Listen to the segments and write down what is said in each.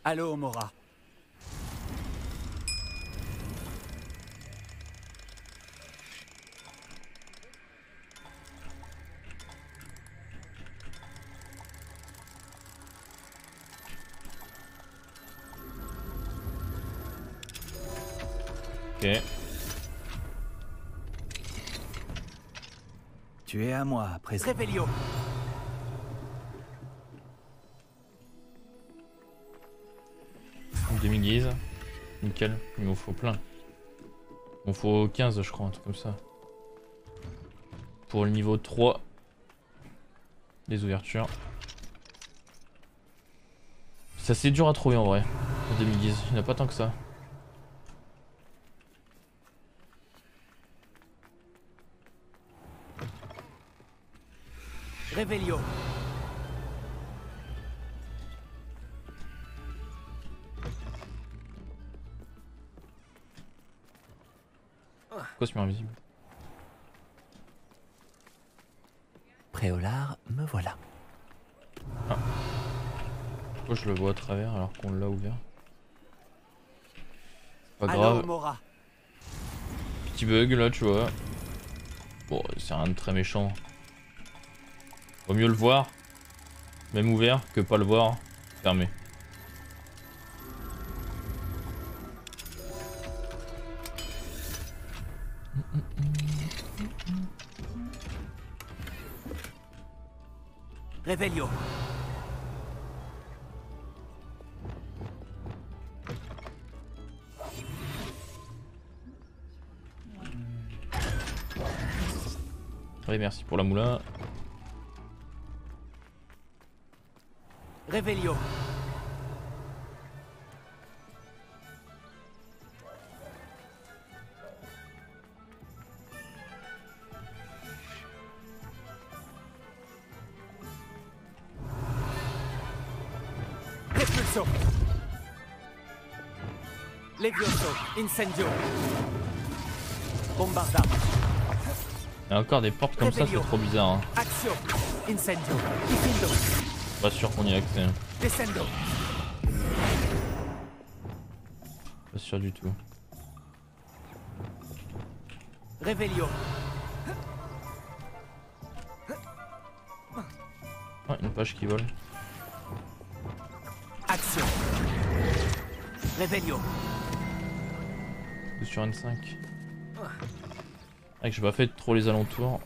Allô, Mora. Ok. Tu es à moi, présent. Réveillon. Demi-guise. Nickel. Il m'en faut plein. Il m'en faut 15 je crois, un truc comme ça. Pour le niveau 3. Les ouvertures. C'est assez dur à trouver en vrai. En demi-guise. Il n'y en a pas tant que ça. Réveillon. Pourquoi ce mur invisible? Préolard, me voilà. Ah. Pourquoi je le vois à travers alors qu'on l'a ouvert? Pas grave. Allô, Mora. Petit bug là, tu vois. Bon, c'est rien de très méchant. Vaut mieux le voir, même ouvert, que pas le voir fermé. Réveillon. Allez, merci pour la moulin. Réveillon. Repulso. Levioso. Incendio. Bombarda. Il y a encore des portes comme ça, c'est trop bizarre. Hein. Action. Incendio. Diffindo. Pas sûr qu'on y ait accès. Descendo. Pas sûr du tout. Réveillon. Ah, une page qui vole. Action. Réveillon. 2 sur 25. Ah, que j'ai pas fait trop les alentours.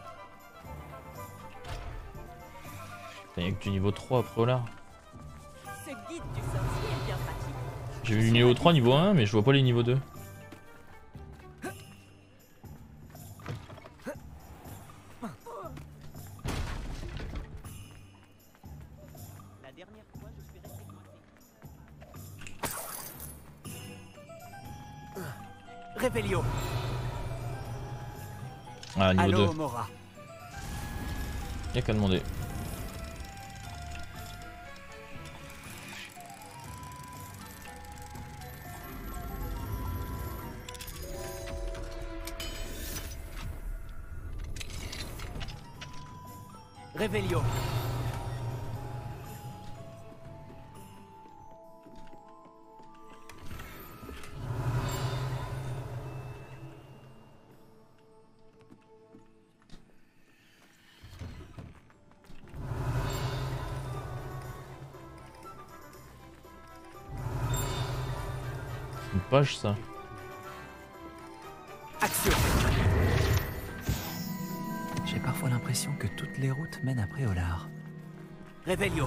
Il y a que du niveau 3 après là. Ce guide du sorcier est bien pratique. J'ai vu du niveau 3, niveau 1, mais je vois pas les niveaux 2. La dernière fois, je suis resté coincé. Réveillon. Ah, niveau Allô, 2. Mora. Y'a qu'à demander. Réveillon. Une page ça. Action. J'ai parfois l'impression que toutes les routes mènent à Préolard. Réveillon.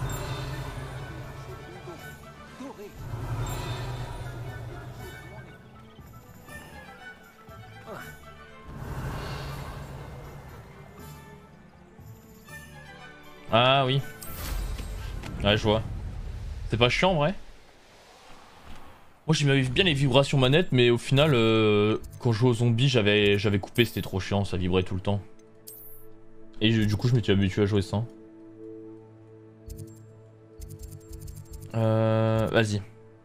Ah oui. Ouais, je vois. C'est pas chiant en vrai. Moi j'aimais bien les vibrations manettes, mais au final, quand je jouais aux zombies, j'avais coupé, c'était trop chiant, ça vibrait tout le temps. Et du coup, je m'étais habitué à jouer sans. Vas-y.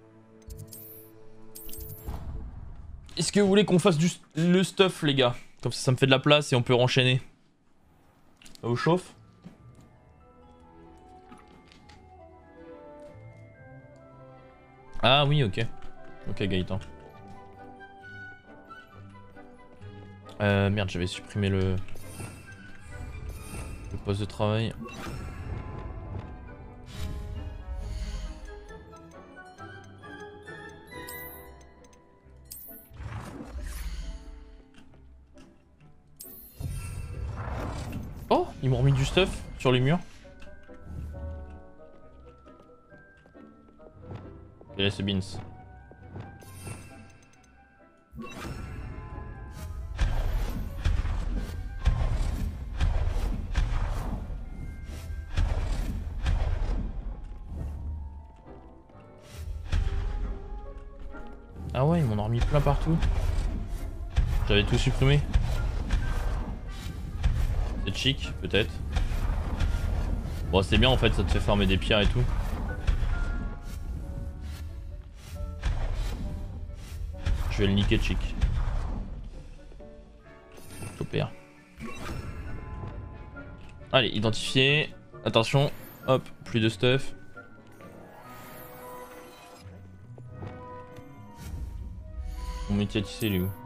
Est-ce que vous voulez qu'on fasse le stuff, les gars? Comme ça me fait de la place et on peut renchaîner. Ça vous chauffe? Ah oui, ok. Ok, Gaëtan. Merde, j'avais supprimé le poste de travail. Oh, ils m'ont remis du stuff sur les murs. Et là c'est Beans. Ah ouais, ils m'en ont remis plein partout. J'avais tout supprimé. C'est chic, peut-être. Bon, c'est bien en fait, ça te fait farmer des pierres et tout. Je vais le niquer, chic. Super. Allez, identifier. Attention, hop, plus de stuff. Mon métier à tisser, il est où?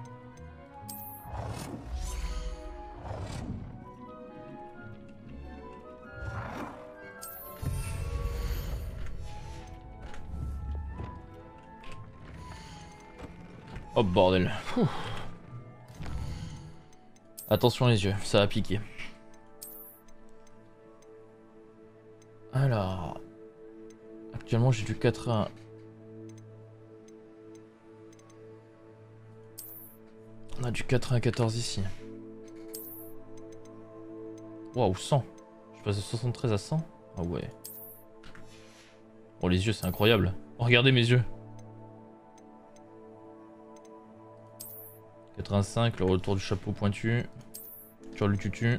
Oh bordel. Ouh. Attention les yeux, ça va piquer. Alors... Actuellement j'ai du 80. On a du 94 ici. Waouh, 100. Je passe de 73 à 100. Ah ouais. Oh les yeux c'est incroyable. Oh, regardez mes yeux. 85, le retour du chapeau pointu. Sur le tutu.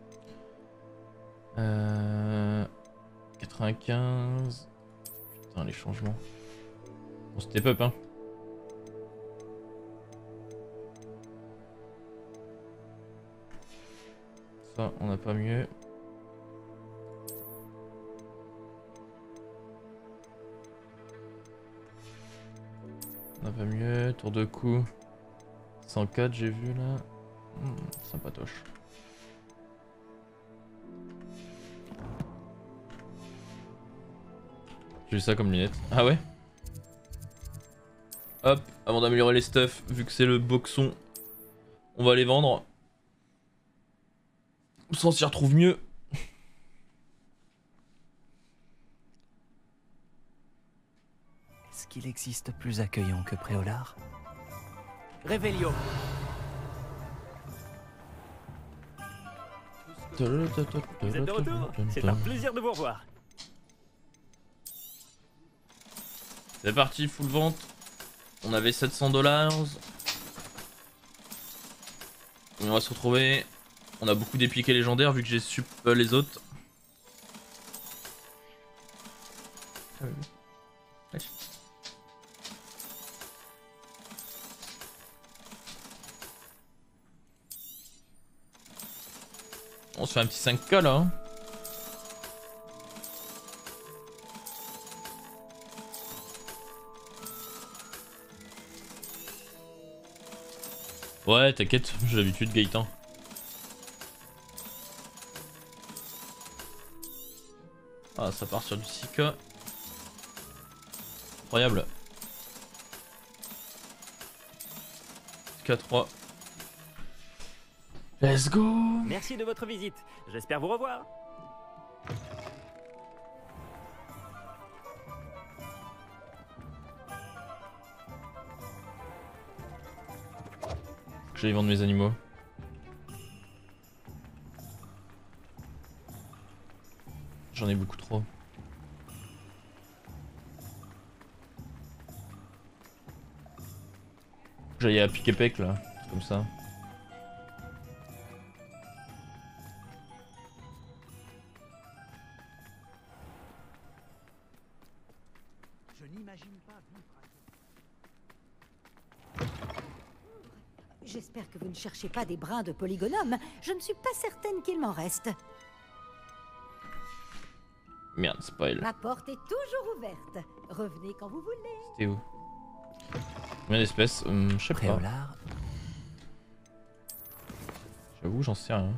95. Putain les changements. On step up hein. Ça on n'a pas mieux. On n'a pas mieux. Tour de cou. 104 j'ai vu là. Sympatoche. J'ai eu ça comme lunette. Ah ouais? Hop, avant d'améliorer les stuff, vu que c'est le boxon, on va les vendre. Ça on s'y retrouve mieux. Est-ce qu'il existe plus accueillant que Préolard? Révélio. Vous êtes de retour? C'est un plaisir de vous revoir. C'est parti, full vente. On avait 700 $. On va se retrouver. On a beaucoup d'épiqués légendaires vu que j'ai sup les autres. On se fait un petit 5K là. Hein. Ouais, t'inquiète, j'ai l'habitude, Gaëtan. Ah, ça part sur du 6K. Incroyable. K3. Let's go. Merci de votre visite. J'espère vous revoir. J'allais vendre mes animaux. J'en ai beaucoup trop. J'allais à Piquepec là, comme ça. Je n'imagine pas vivre. J'espère que vous ne cherchez pas des brins de polygonome. Je ne suis pas certaine qu'il m'en reste. Merde, c'est pas elle. Ma porte est toujours ouverte. Revenez quand vous voulez. C'était où? Combien d'espèces? Je sais pas. Préolard. J'avoue, j'en sais rien.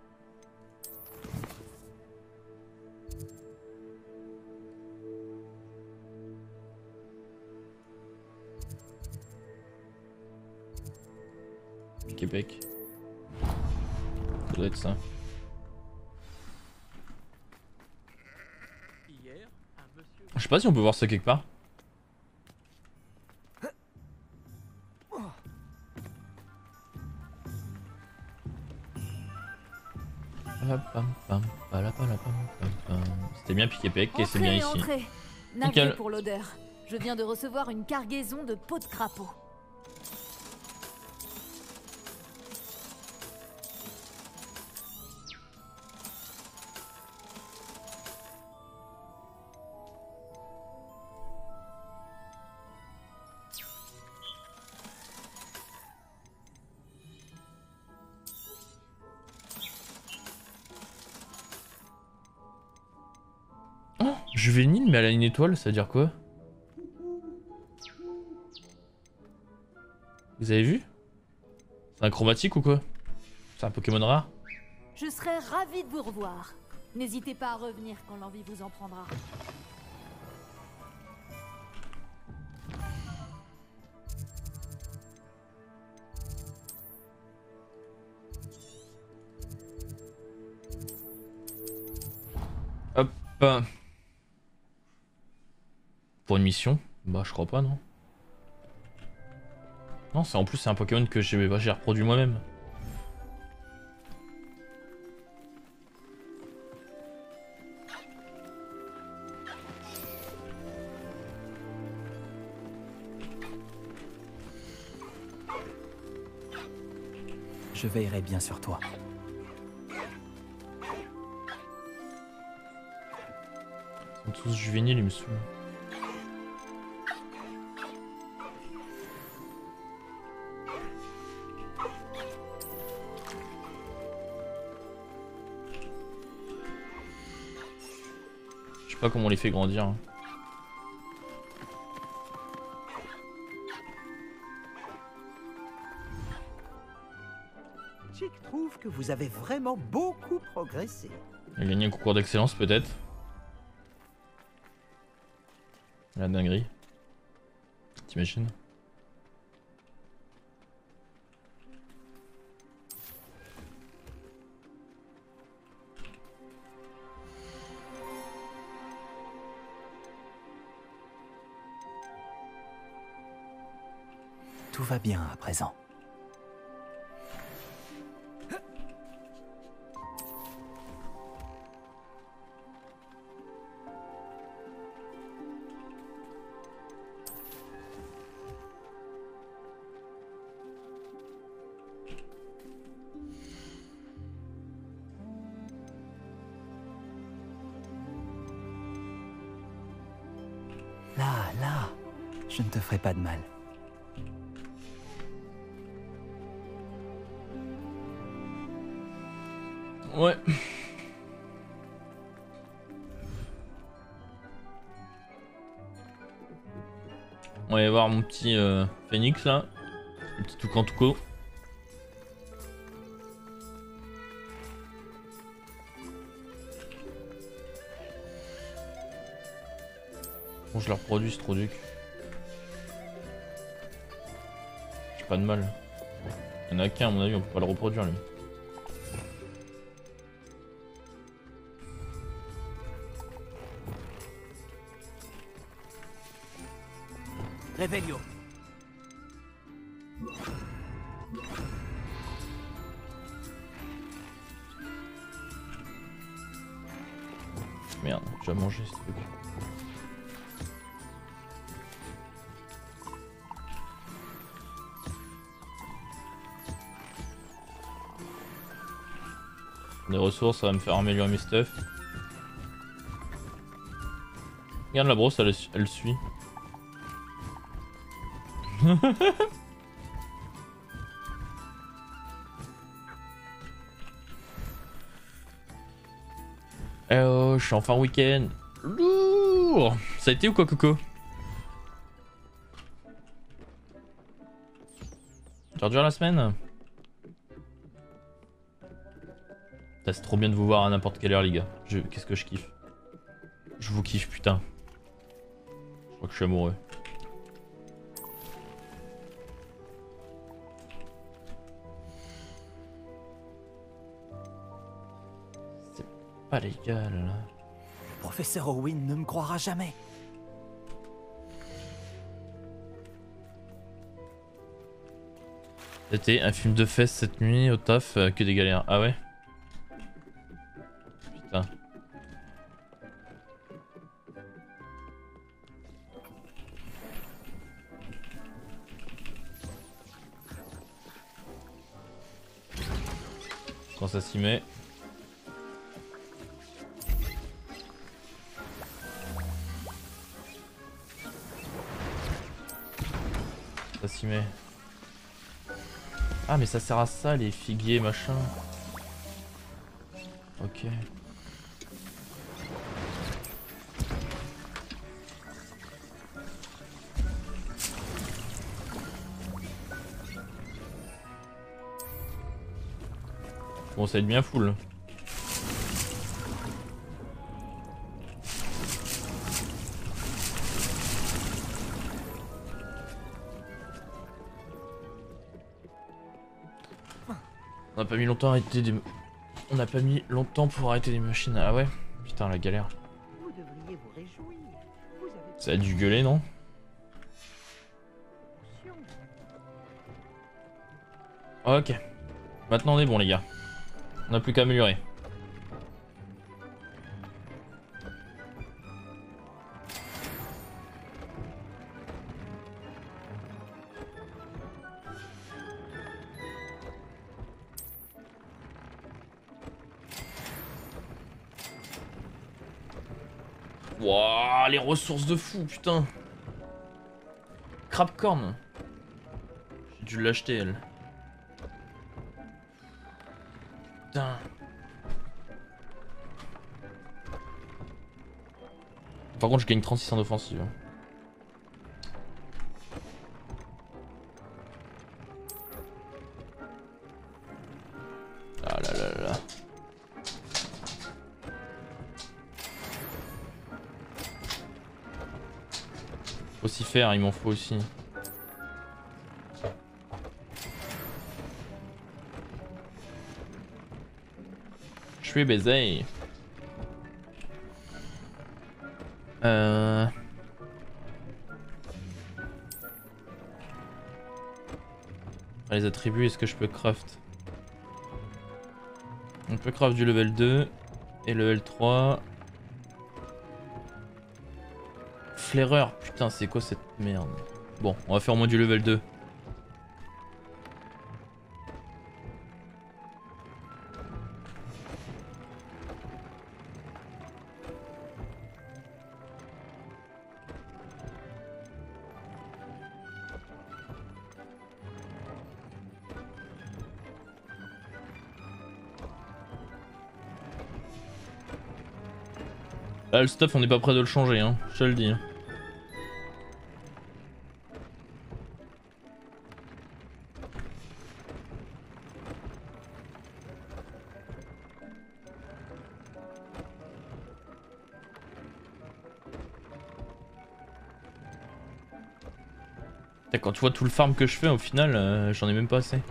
Québec. Ça doit être ça. Je sais pas si on peut voir ça quelque part. C'était bien Piquépec et c'est bien ici. Entrez. Nickel. Navré pour l'odeur. Je viens de recevoir une cargaison de peaux de crapaud. Juvénile mais elle a une étoile, ça veut dire quoi? Vous avez vu? C'est un chromatique ou quoi? C'est un Pokémon rare? Je serais ravi de vous revoir. N'hésitez pas à revenir quand l'envie vous en prendra. Hop. Pour une mission? Bah je crois pas non. Non, c'est en plus c'est un Pokémon que j'ai reproduit moi-même. Je veillerai bien sur toi. Ils sont tous juvéniles, ils me saoulent. Je sais pas comment on les fait grandir. Hein. Chick trouve que vous avez vraiment beaucoup progressé. Il a gagné un concours d'excellence peut-être. La dinguerie. T'imagines? Tout va bien à présent. Là, je ne te ferai pas de mal. Ouais. On va aller voir mon petit phénix là. Le petit toucan touco. Bon, je le reproduis ce Troduc. J'ai pas de mal. Il y en a qu'un à mon avis, on peut pas le reproduire lui. Réveillon. Merde, j'ai déjà mangé ce truc. Des ressources, ça va me faire améliorer mes stuff. Regarde la brosse, elle suit. Oh, je suis enfin week-end. Lourd. Ça a été ou quoi, Coco? Ça dure la semaine. C'est trop bien de vous voir à n'importe quelle heure les gars. Qu'est-ce que je kiffe. Je vous kiffe putain. Je crois que je suis amoureux. C'est pas légal là. Le professeur Owen ne me croira jamais. C'était un film de fesses cette nuit au taf, que des galères. Ah ouais? Putain. Quand ça s'y met. Ça s'y met. Ah mais ça sert à ça les figuiers machin. Ok. Bon ça va être bien full. On n'a pas mis longtemps à arrêter des... On n'a pas mis longtemps pour arrêter les machines. Ah ouais? Putain la galère. Vous devriez vous réjouir. Vous avez Ça a dû gueuler non? Ok. Maintenant on est bon les gars. On n'a plus qu'à améliorer. Wouah, les ressources de fou, putain. Crabcorn. J'ai dû l'acheter, elle. Putain. Par contre, je gagne 36 en offensive. Ah là là là. Faut s'y faire, il m'en faut aussi. Je suis baisé. Les attributs, est-ce que je peux craft? On peut craft du level 2 et level 3. Flaireur, putain c'est quoi cette merde? Bon, on va faire au moins du level 2. Là le stuff on n'est pas prêt de le changer hein, je te le dis. Quand tu vois tout le farm que je fais au final, j'en ai même pas assez.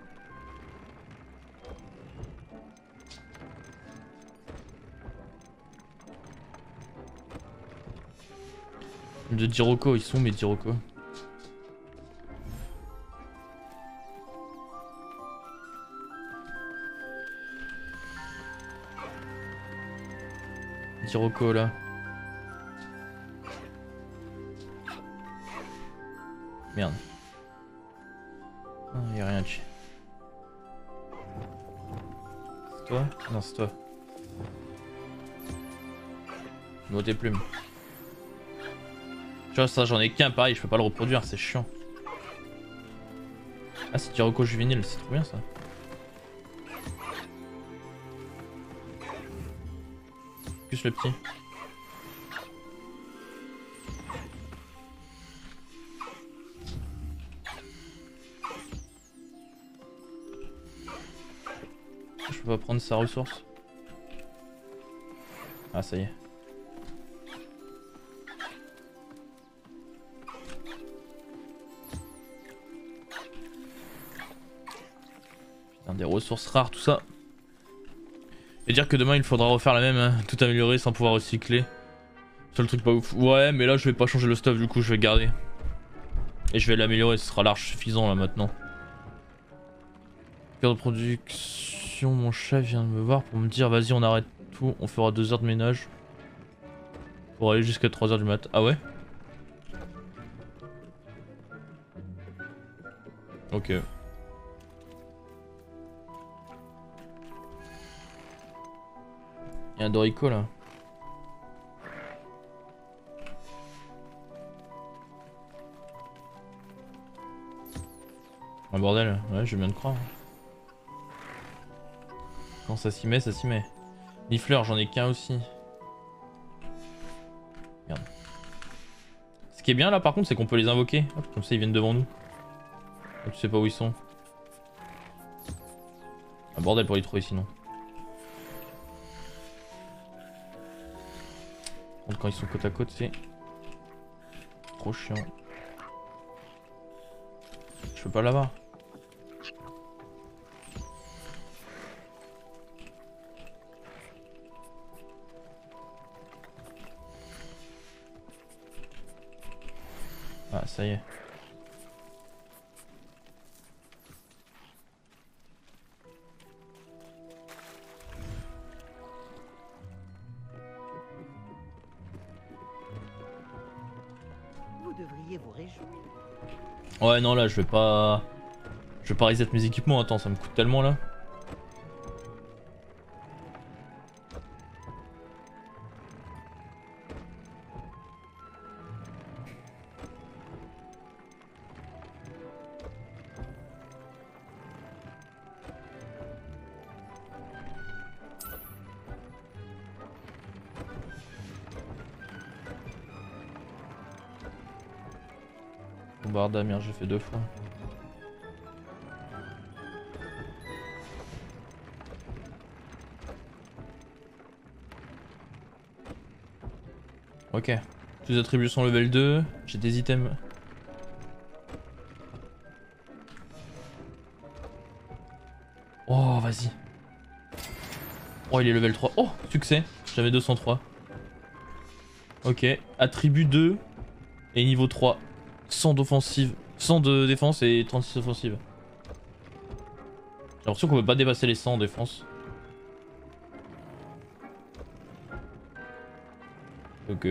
De Diroko, ils sont mes Diroko. Diroko là. Merde. Ah, y'a rien dessus. C'est toi? Non, c'est toi. Note tes plumes. Tu vois, ça j'en ai qu'un pareil, je peux pas le reproduire, c'est chiant. Ah, c'est Diroko juvénile, c'est trop bien ça. Plus le petit. peux pas prendre sa ressource. Ah ça y est. Putain, des ressources rares tout ça. Et dire que demain il faudra refaire la même, hein, tout améliorer sans pouvoir recycler. Seul truc pas ouf. Ouais mais là je vais pas changer le stuff du coup, je vais garder. Et je vais l'améliorer, ce sera large suffisant là maintenant. Cœur de production, mon chef vient de me voir pour me dire vas-y on arrête tout, on fera 2 heures de ménage. Pour aller jusqu'à 3 heures du mat. Ah ouais? Ok. Il y a un Dorico là. Un bordel, ouais je viens de croire. Quand ça s'y met, ça s'y met. Nifleur, j'en ai qu'un aussi. Merde. Ce qui est bien là par contre c'est qu'on peut les invoquer. Hop, comme ça ils viennent devant nous. Et tu sais pas où ils sont. Un bordel pour les trouver sinon. Donc quand ils sont côte à côte c'est trop chiant. Je peux pas l'avoir. Ah ça y est. Vous devriez vous réjouir. Ouais non là je vais pas reset mes équipements, attends ça me coûte tellement là. Barda, merde, j'ai fait 2 fois. Ok. Tous les attributs sont level 2. J'ai des items. Oh, vas-y. Oh, il est level 3. Oh, succès. J'avais 203. Ok. Attribut 2. Et niveau 3. 100 d'offensive, 100 de défense et 36 offensive. J'ai l'impression qu'on peut pas dépasser les 100 en défense. Ok.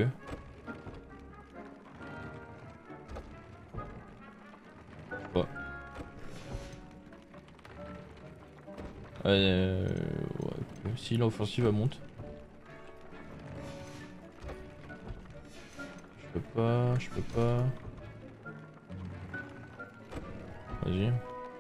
Quoi? Ouais, si l'offensive elle monte. Je peux pas. Vas-y.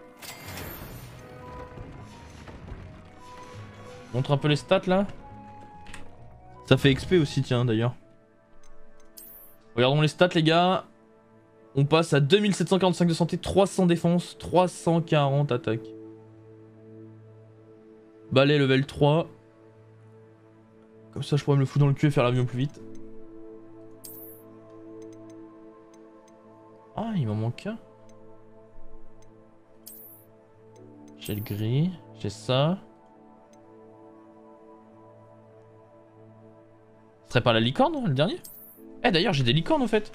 Montre un peu les stats là. Ça fait XP aussi tiens d'ailleurs. Regardons les stats les gars. On passe à 2745 de santé, 300 défense, 340 attaque. Balai level 3. Comme ça je pourrais me le foutre dans le cul et faire l'avion plus vite. Ah il m'en manque un. J'ai le gris, j'ai ça. Ce serait pas la licorne, le dernier? Eh d'ailleurs j'ai des licornes en fait.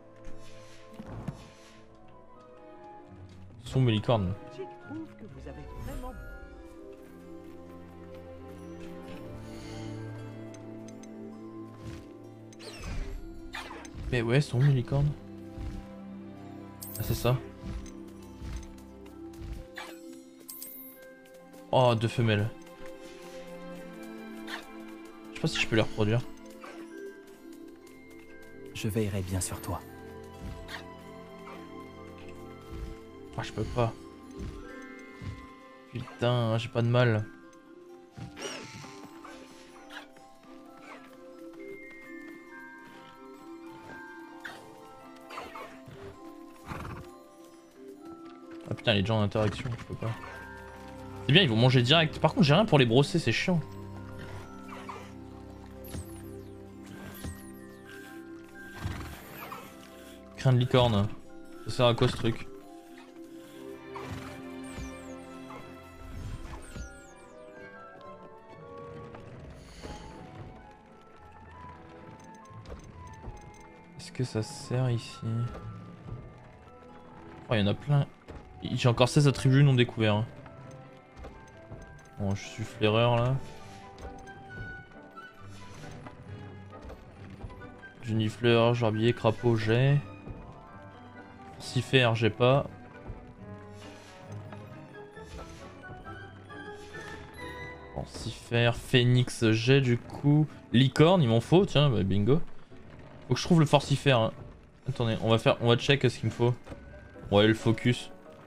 Ce sont mes licornes. Je trouve que vous avez vraiment... Mais ouais, ce sont mes licornes. Ah c'est ça. Oh, 2 femelles. Je sais pas si je peux les reproduire. Je veillerai bien sur toi. Ah, je peux pas. Putain, j'ai pas de mal. Ah putain, les gens en interaction, je peux pas. C'est bien, ils vont manger direct. Par contre, j'ai rien pour les brosser, c'est chiant. Crin de licorne. Ça sert à quoi ce truc? Est-ce que ça sert ici? Oh, il y en a plein. J'ai encore 16 attributs non découverts. Hein. Bon, je suis flaireur là. Junifleur, gerbier, crapaud, j'ai. Forcifère, j'ai pas. Forcifère, phénix, j'ai du coup. Licorne, il m'en faut, tiens, bah, bingo. Faut que je trouve le forcifère. Hein. Attendez, on va check ce qu'il me faut. Ouais, le focus.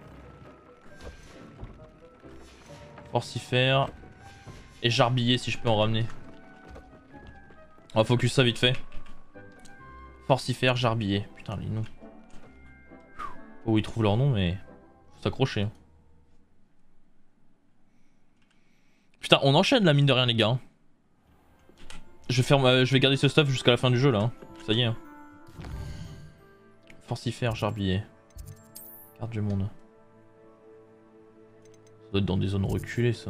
Forcifère. Et jarbiller si je peux en ramener. On va focus ça vite fait. Forcifère, jarbiller. Putain, les noms. Oh, ils trouvent leur nom, mais faut s'accrocher. Putain, on enchaîne la mine de rien, les gars. Je vais garder ce stuff jusqu'à la fin du jeu là. Hein. Ça y est. Hein. Forcifère, jarbiller. Carte du monde. Ça doit être dans des zones reculées, ça.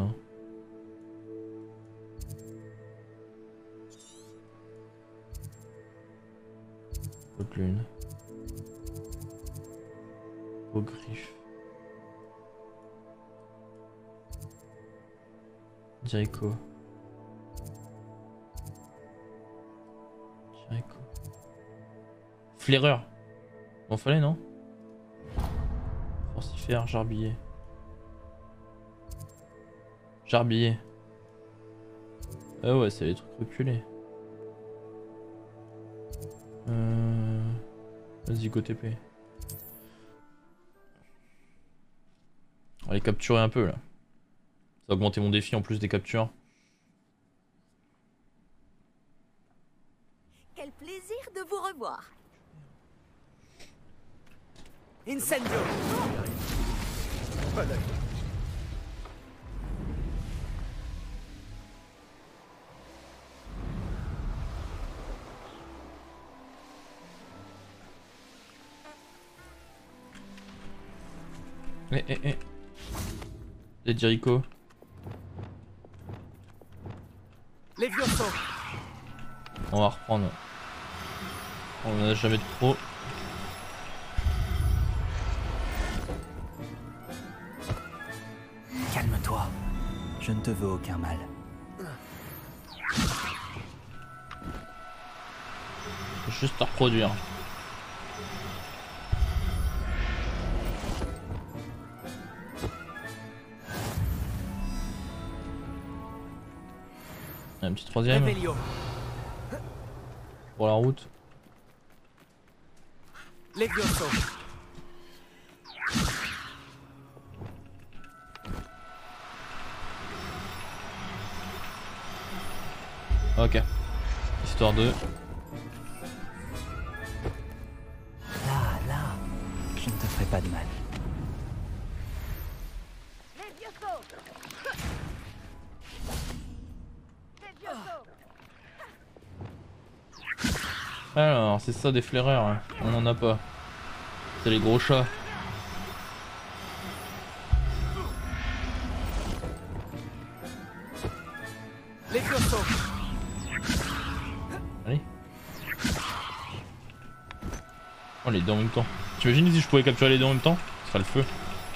Haute lune. Au griffe. Jericho. Jericho. Flaireur. Bon, fallait, non? Forcifère, jarbiller. Jarbiller. Ah ouais, c'est les trucs reculés. Vas-y, go TP. On va les capturer un peu là. Ça va augmenter mon défi en plus des captures. Quel plaisir de vous revoir. Incendio. Pas d'œil. Les Jericho. Les Vioso. On va reprendre. On en a jamais trop. Calme-toi. Je ne te veux aucun mal. Faut juste te reproduire. Un petit troisième. Revelio. Pour la route. Les Vioso. Ok. Histoire de... Là, je ne te ferai pas de mal. Alors, c'est ça des flaireurs, hein. On en a pas. C'est les gros chats. Les Vioso. Allez. Oh, les deux en même temps. T'imagines si je pouvais capturer les deux en même temps? Ce serait le feu.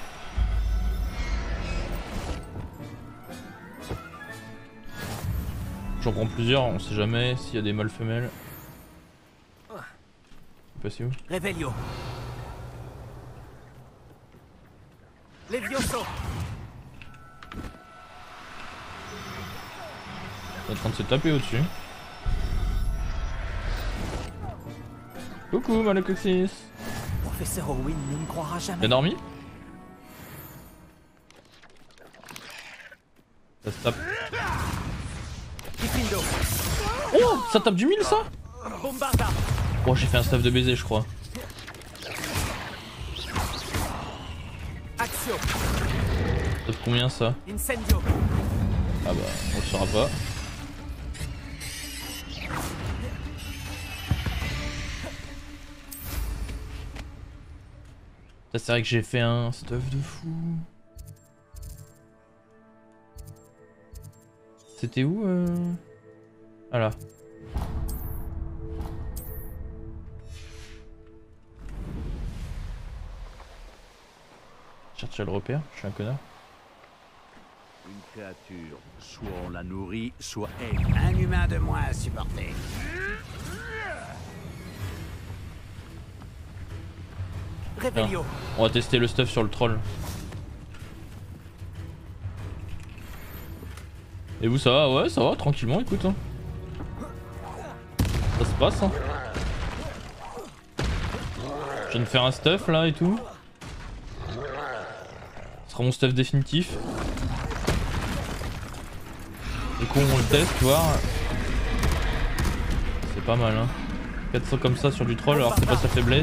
J'en prends plusieurs, on sait jamais s'il y a des mâles femelles. Passé où? Revelio. Les Vioso. On est en train de se taper au-dessus. Coucou Malocoxis. Professeur Owen ne me croira jamais. T'as dormi? Ça se tape. Diffindo. Oh, ça tape du 1000 ça? Bombarda. Oh, j'ai fait un staff de baiser je crois. Action. Ça Ça fait combien ça? Incendio. Ah bah on le saura pas. Ça c'est vrai que j'ai fait un stuff de fou. C'était où Ah là. Chercher le repère, je suis un connard. Une créature, soit on la nourrit, soit elle. Un humain de moins à supporter. Réveillon. On va tester le stuff sur le troll. Et vous ça va? Ouais ça va tranquillement écoute hein. Ça se passe hein. Je viens de faire un stuff là et tout. Ce sera mon stuff définitif. Du coup on le teste tu vois. C'est pas mal hein. 400 comme ça sur du troll alors que c'est pas sa faiblesse.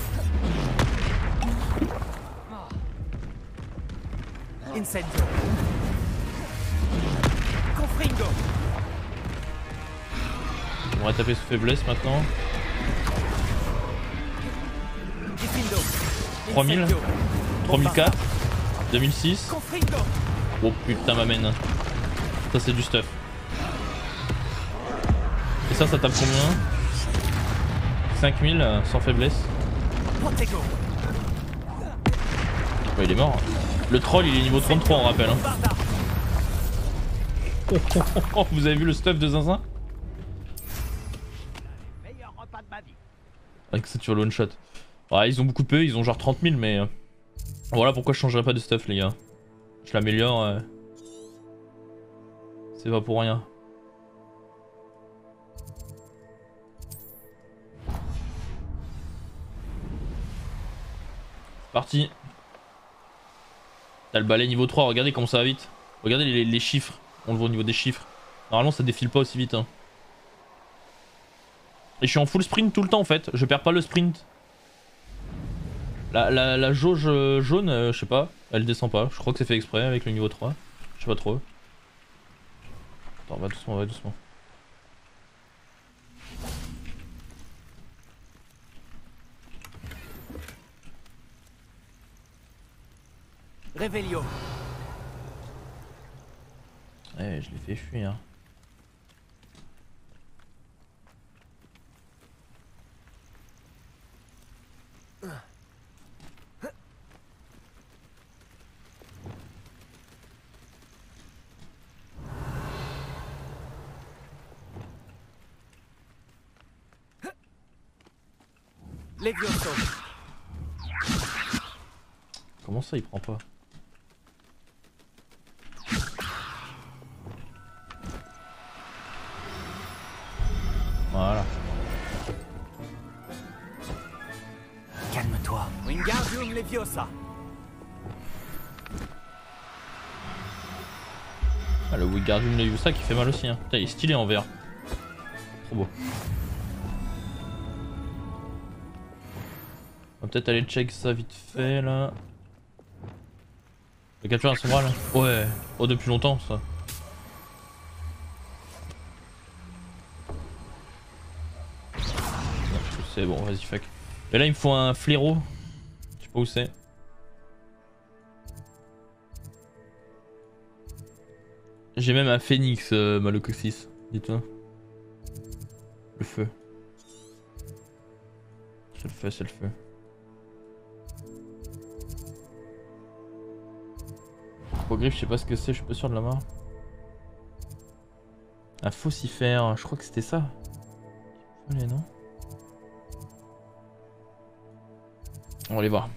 Incendio. Confringo. On va taper sous faiblesse maintenant. Diffindo. 3000. Incendio. 3004. 2006. Confringo. Oh putain m'amène. Ça c'est du stuff. Et ça tape combien? 5000 sans faiblesse. Protego. Ouais, il est mort. Le troll il est niveau 33 on rappelle hein. Vous avez vu le stuff de Zinzin? Meilleur repas de ma vie. Avec ça tu vas le one shot. Ouais ils ont beaucoup de PE, ils ont genre 30 000 mais... Voilà pourquoi je changerais pas de stuff les gars. Je l'améliore. C'est pas pour rien. Parti. T'as le balai niveau 3, regardez comment ça va vite. Regardez les chiffres, on le voit au niveau des chiffres. Normalement ça défile pas aussi vite hein. Et je suis en full sprint tout le temps en fait, je perds pas le sprint. La jauge jaune, je sais pas, elle descend pas, je crois que c'est fait exprès avec le niveau 3. Je sais pas trop. Attends, va doucement, va doucement. Réveillon. Ouais, je l'ai fait fuir. Levioso. Comment ça il prend pas? Voilà. Calme-toi. Wingardium Leviosa. Ah, le Wingardium Leviosa qui fait mal aussi hein. Putain il est stylé en vert. Trop beau. On va peut-être aller check ça vite fait là. La capture à son bras là. Ouais, oh depuis longtemps ça. C'est bon, vas-y fuck. Et là il me faut un fléau. Je sais pas où c'est. J'ai même un phénix Malocosis, dis-toi. Le feu. C'est le feu, c'est le feu. Hippogriffe, je sais pas ce que c'est, je suis pas sûr de la mort. Un faucifère, je crois que c'était ça. Allez, non? On va aller voir.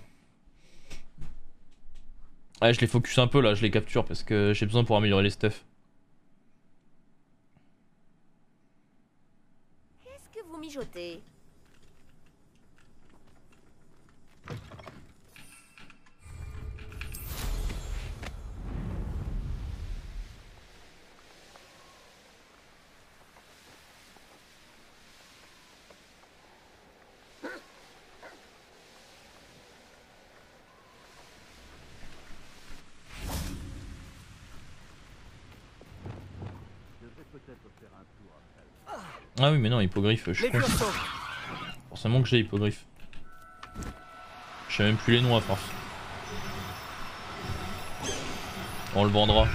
Ouais, je les focus un peu là, je les capture parce que j'ai besoin pour améliorer les stuff. Qu'est-ce que vous mijotez? Ah oui mais non hippogriffe, je suis con. Forcément que j'ai hippogriffe. Je sais même plus les noms à force. On le vendra.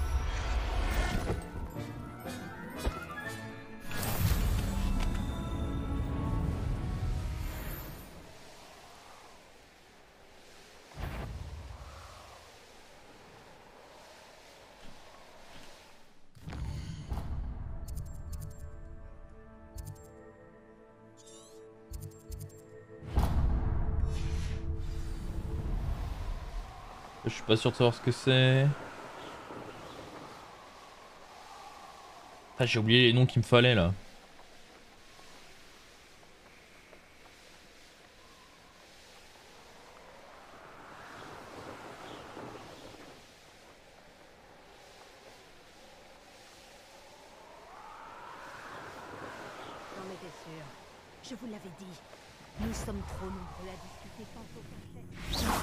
Je suis pas sûr de savoir ce que c'est. Ah, j'ai oublié les noms qu'il me fallait là. J'en étais sûre. Je vous l'avais dit. Nous sommes trop nombreux à discuter quant au cachet.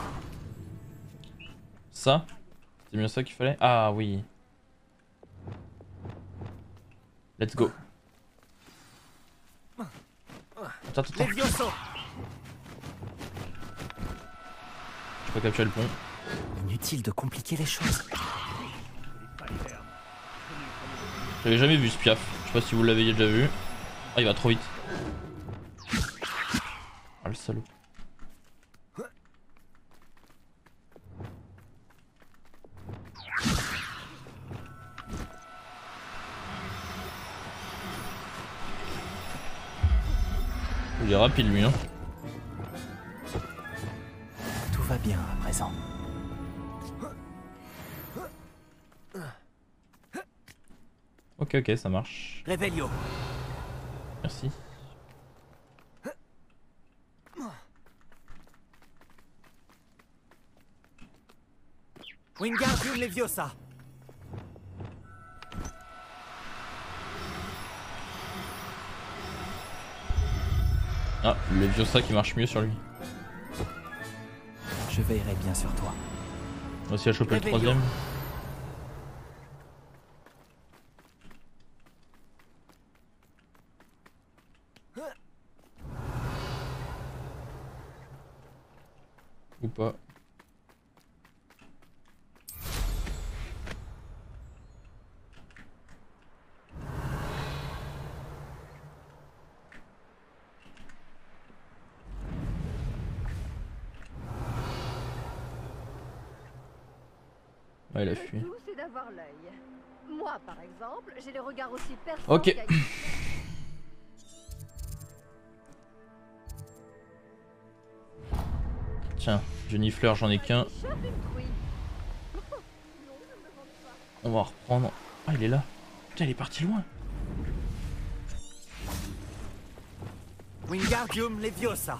Ça? C'est bien ça qu'il fallait? Ah oui. Let's go. Attends. J'ai pas capturé le pont. Inutile de compliquer les choses. J'avais jamais vu ce piaf. Je sais pas si vous l'avez déjà vu. Ah il va trop vite. Ah le salaud. Il est rapide lui hein. Tout va bien à présent. Ok ça marche. Réveillon. Merci. Wingardium Leviosa. Ah, le Leviosa qui marche mieux sur lui. Je veillerai bien sur toi. On va aussi à choper le troisième. Ou pas. Ouais, il a fui. Le tout, c'est d'avoir l'œil. Moi, par exemple, j'ai le regard aussi perçant. Ok. Tiens, Jennifer, j'en ai qu'un. On va reprendre. Ah, il est là. Putain, il est parti loin. Wingardium Leviosa.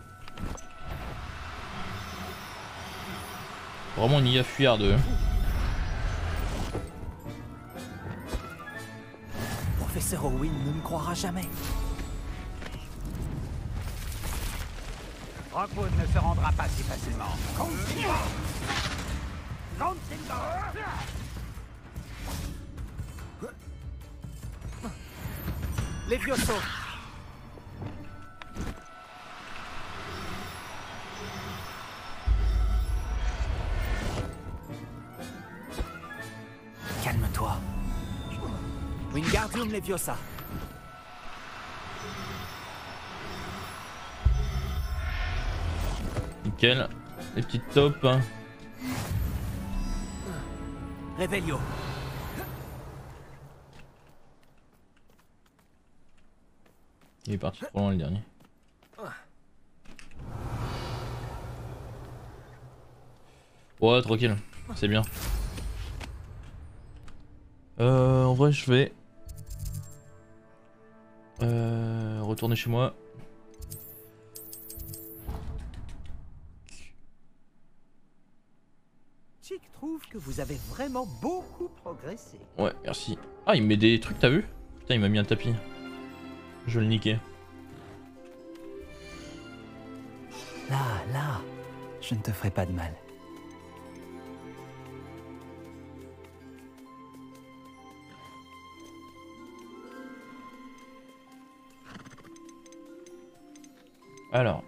Vraiment, on y a fuyard de. Professeur Owen ne me croira jamais. Rockwood ne se rendra pas si facilement. Levioso. Calme-toi. Wingardium Leviosa. Nickel. Les petites taupes. Hein. Réveillon. Il est parti trop loin le dernier. Ouais, tranquille. C'est bien. En vrai, je vais retourner chez moi. Chick trouve que vous avez vraiment beaucoup progressé. Ouais, merci. Ah, il me met des trucs, t'as vu? Putain, il m'a mis un tapis. Je vais le niquer. Là, je ne te ferai pas de mal. Alors.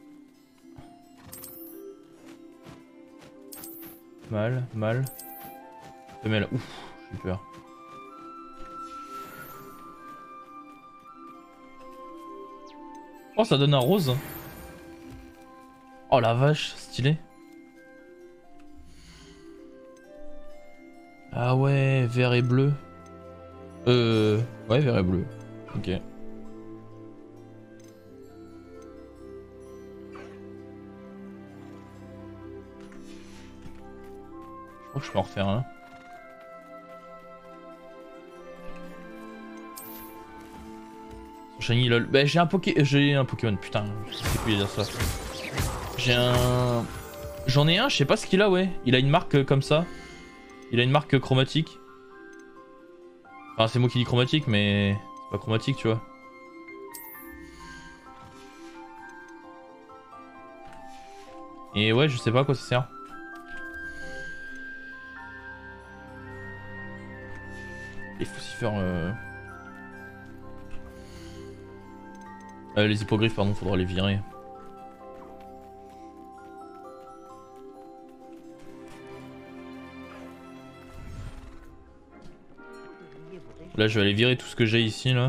Mâle. Femelle. Ouf, j'ai peur. Oh, ça donne un rose. Oh la vache, stylé. Ah ouais, vert et bleu. Ouais, vert et bleu. Ok. Je crois que je peux en refaire un. Shiny lol. Bah j'ai un Pokémon, putain, je sais plus dire ça. J'en ai un, je sais pas ce qu'il a, ouais. Il a une marque comme ça. Il a une marque chromatique. Enfin c'est moi qui dis chromatique mais c'est pas chromatique tu vois. Et ouais je sais pas à quoi ça sert. Les faucifères les hippogriffes pardon, faudra les virer. Là je vais aller virer tout ce que j'ai ici là.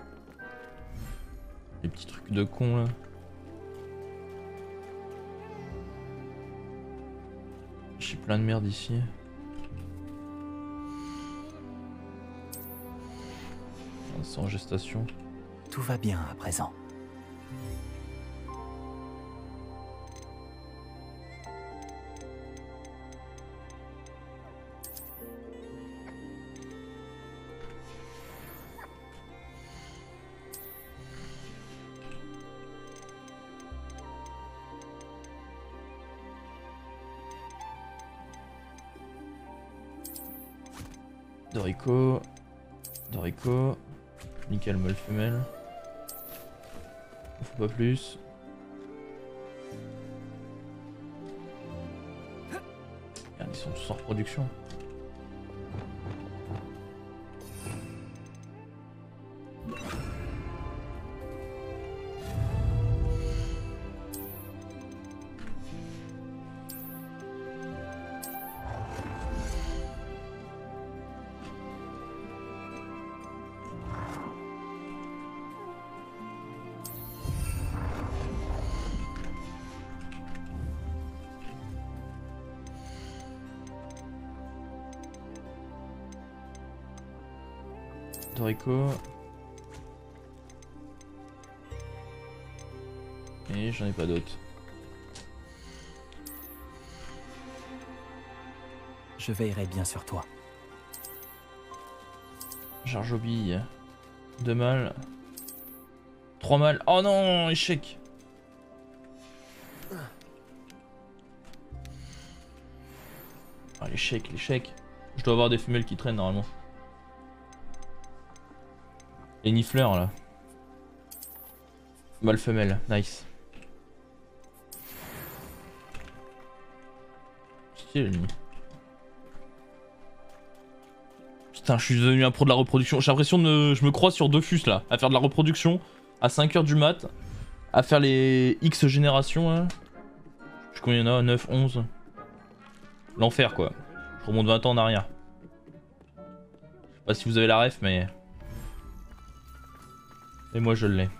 Les petits trucs de con là. J'ai plein de merde ici. C'est en gestation. Tout va bien à présent. Dorico. Nickel, mâle femelle. Faut pas plus. Merde, ils sont tous en reproduction. Dorico. Et j'en ai pas d'autres. Je veillerai bien sur toi. Jarjobille. 2 mâles. 3 mâles. Oh non, échec. Ah, l'échec. Je dois avoir des femelles qui traînent normalement. Les nifleurs là. Mâle femelle, nice. Stylé lui. Putain, je suis devenu un pro de la reproduction. J'ai l'impression de. Je me crois sur Dofus là, à faire de la reproduction à 5h du mat, à faire les X générations là. Je sais combien il y en a, 9, 11. L'enfer quoi. Je remonte 20 ans en arrière. Je sais pas si vous avez la ref mais. Et moi je l'ai.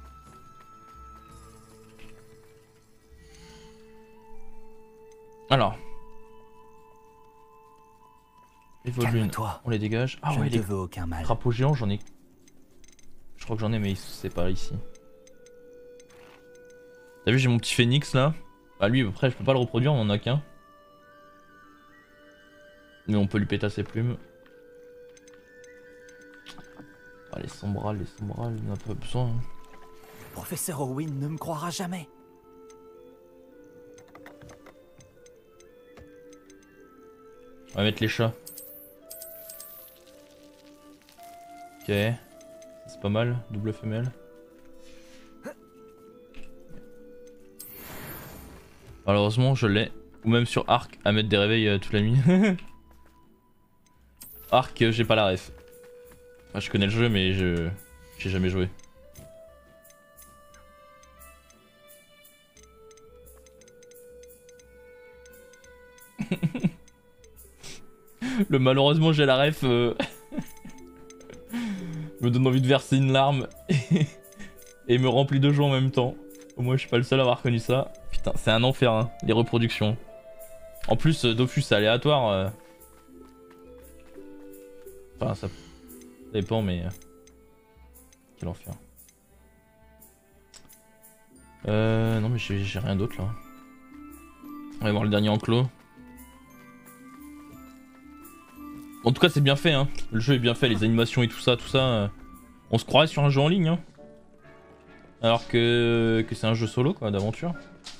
Alors. Les volumes, on les dégage. Ah ouais, les crapauds géants, j'en ai. Je crois que j'en ai, mais c'est pas ici. T'as vu, j'ai mon petit phénix là. Bah lui, après, je peux pas le reproduire, on en a qu'un. Mais on peut lui péter ses plumes. Ah, les sombrales, on en a pas besoin. Hein. Professeur Owen ne me croira jamais. On va mettre les chats. Ok. C'est pas mal, double femelle. Malheureusement, je l'ai. Ou même sur Arc, à mettre des réveils toute la nuit. Arc, j'ai pas la ref. Enfin, je connais le jeu, mais j'ai jamais joué. Le malheureusement j'ai la ref me donne envie de verser une larme et me remplit de joie en même temps. Au moins je suis pas le seul à avoir connu ça. Putain c'est un enfer hein, les reproductions. En plus Dofus c'est aléatoire. Enfin ça dépend mais... Quel enfer. Non mais j'ai rien d'autre là. On va voir le dernier enclos. En tout cas c'est bien fait hein. Le jeu est bien fait, les animations et tout ça, on se croirait sur un jeu en ligne hein. Alors que c'est un jeu solo quoi, d'aventure.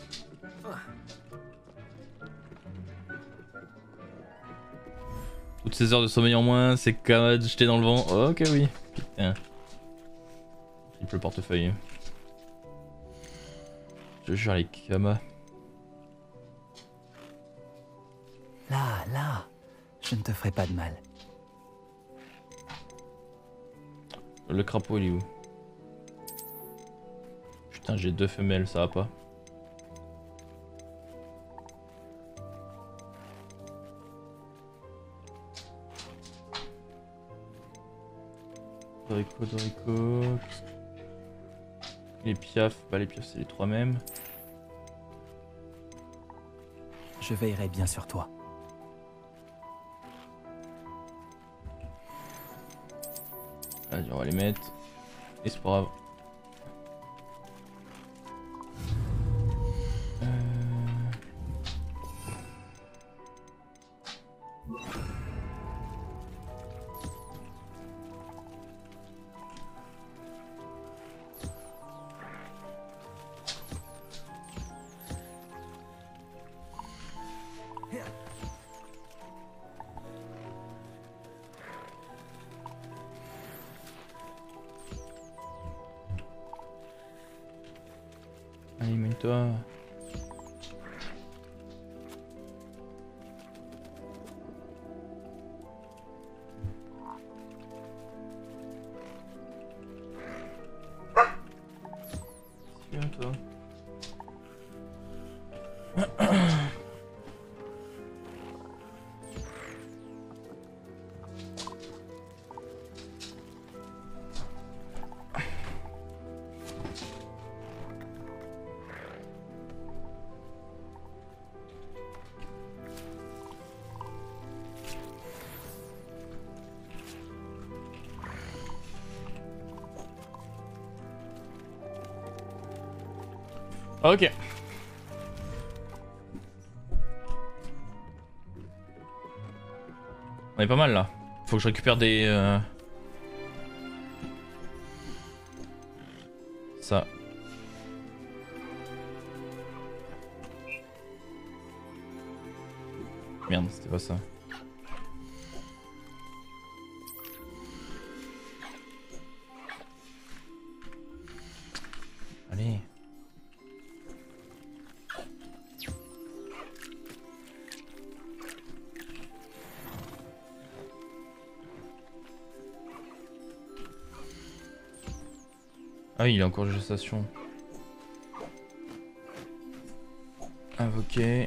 Toutes ces heures de sommeil en moins, c'est quand jeté dans le vent. Oh, ok oui. Putain. Triple portefeuille. Je jure les kamas. Là, je ne te ferai pas de mal. Le crapaud il est où? Putain j'ai 2 femelles, ça va pas. Dorico. Les piafs, bah les piafs c'est les 3 mêmes. Je veillerai bien sur toi. Vas-y on va les mettre. Et c'est pas grave. Allez, mène-toi. Tiens-toi. Ok. On est pas mal là. Faut que je récupère des... Ça. Merde, c'était pas ça. Allez. Ah oui, il est encore en gestation. Invoqué.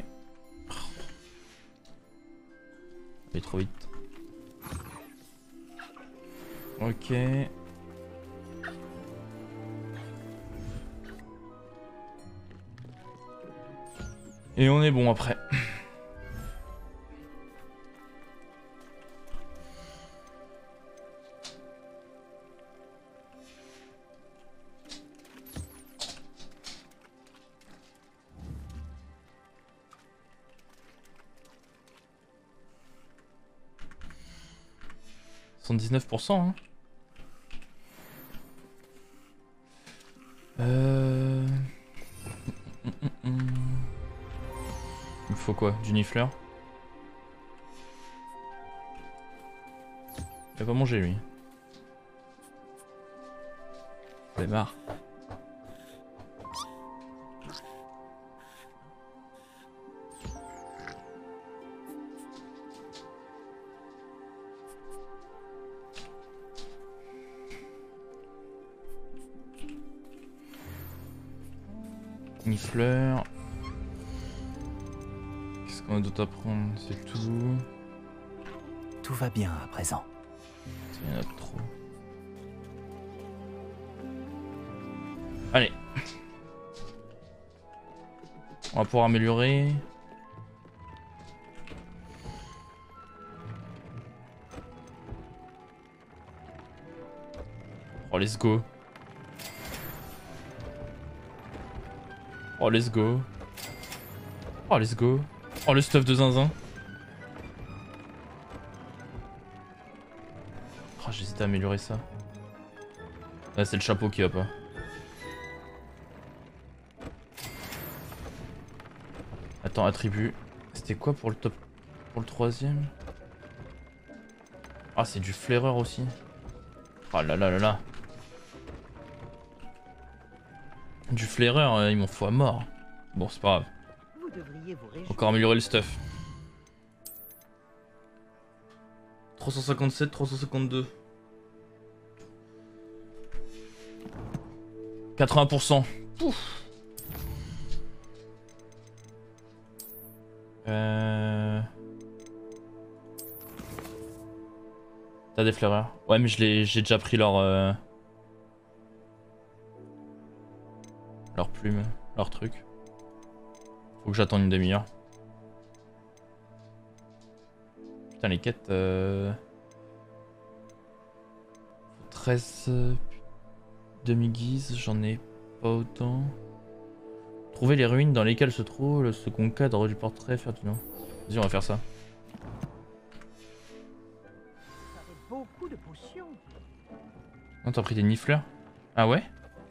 Il est trop vite. Ok. Et on est bon après. « 79% hein. Il me faut quoi? Du nifleur? Il a pas mangé lui. J'en ai marre. Nifleur. Qu'est-ce qu'on a d'autre à prendre? C'est tout. Tout va bien à présent. Il y en a trop. Allez. On va pouvoir améliorer. Oh, let's go. Oh, let's go. Oh, let's go. Oh, le stuff de zinzin. Oh, j'hésite à améliorer ça. Là, c'est le chapeau qui va pas. Attends, attribut. C'était quoi pour le top? Pour le troisième? Ah, c'est du flaireur aussi. Oh là là là là. Du flaireur, il m'en faut à mort. Bon, c'est pas grave. Vous devriez vous réjouir. Encore améliorer le stuff. 357, 352. 80%. Pouf. T'as des flaireurs? Ouais, mais j'ai déjà pris leur plume, leur truc. Faut que j'attende une demi-heure. Putain, les quêtes. 13 demi-guises, j'en ai pas autant. Trouver les ruines dans lesquelles se trouve le second cadre du portrait, faire du nom. Vas-y, on va faire ça. Vous avez beaucoup de potions. Non, t'as pris des nifleurs? Ah ouais?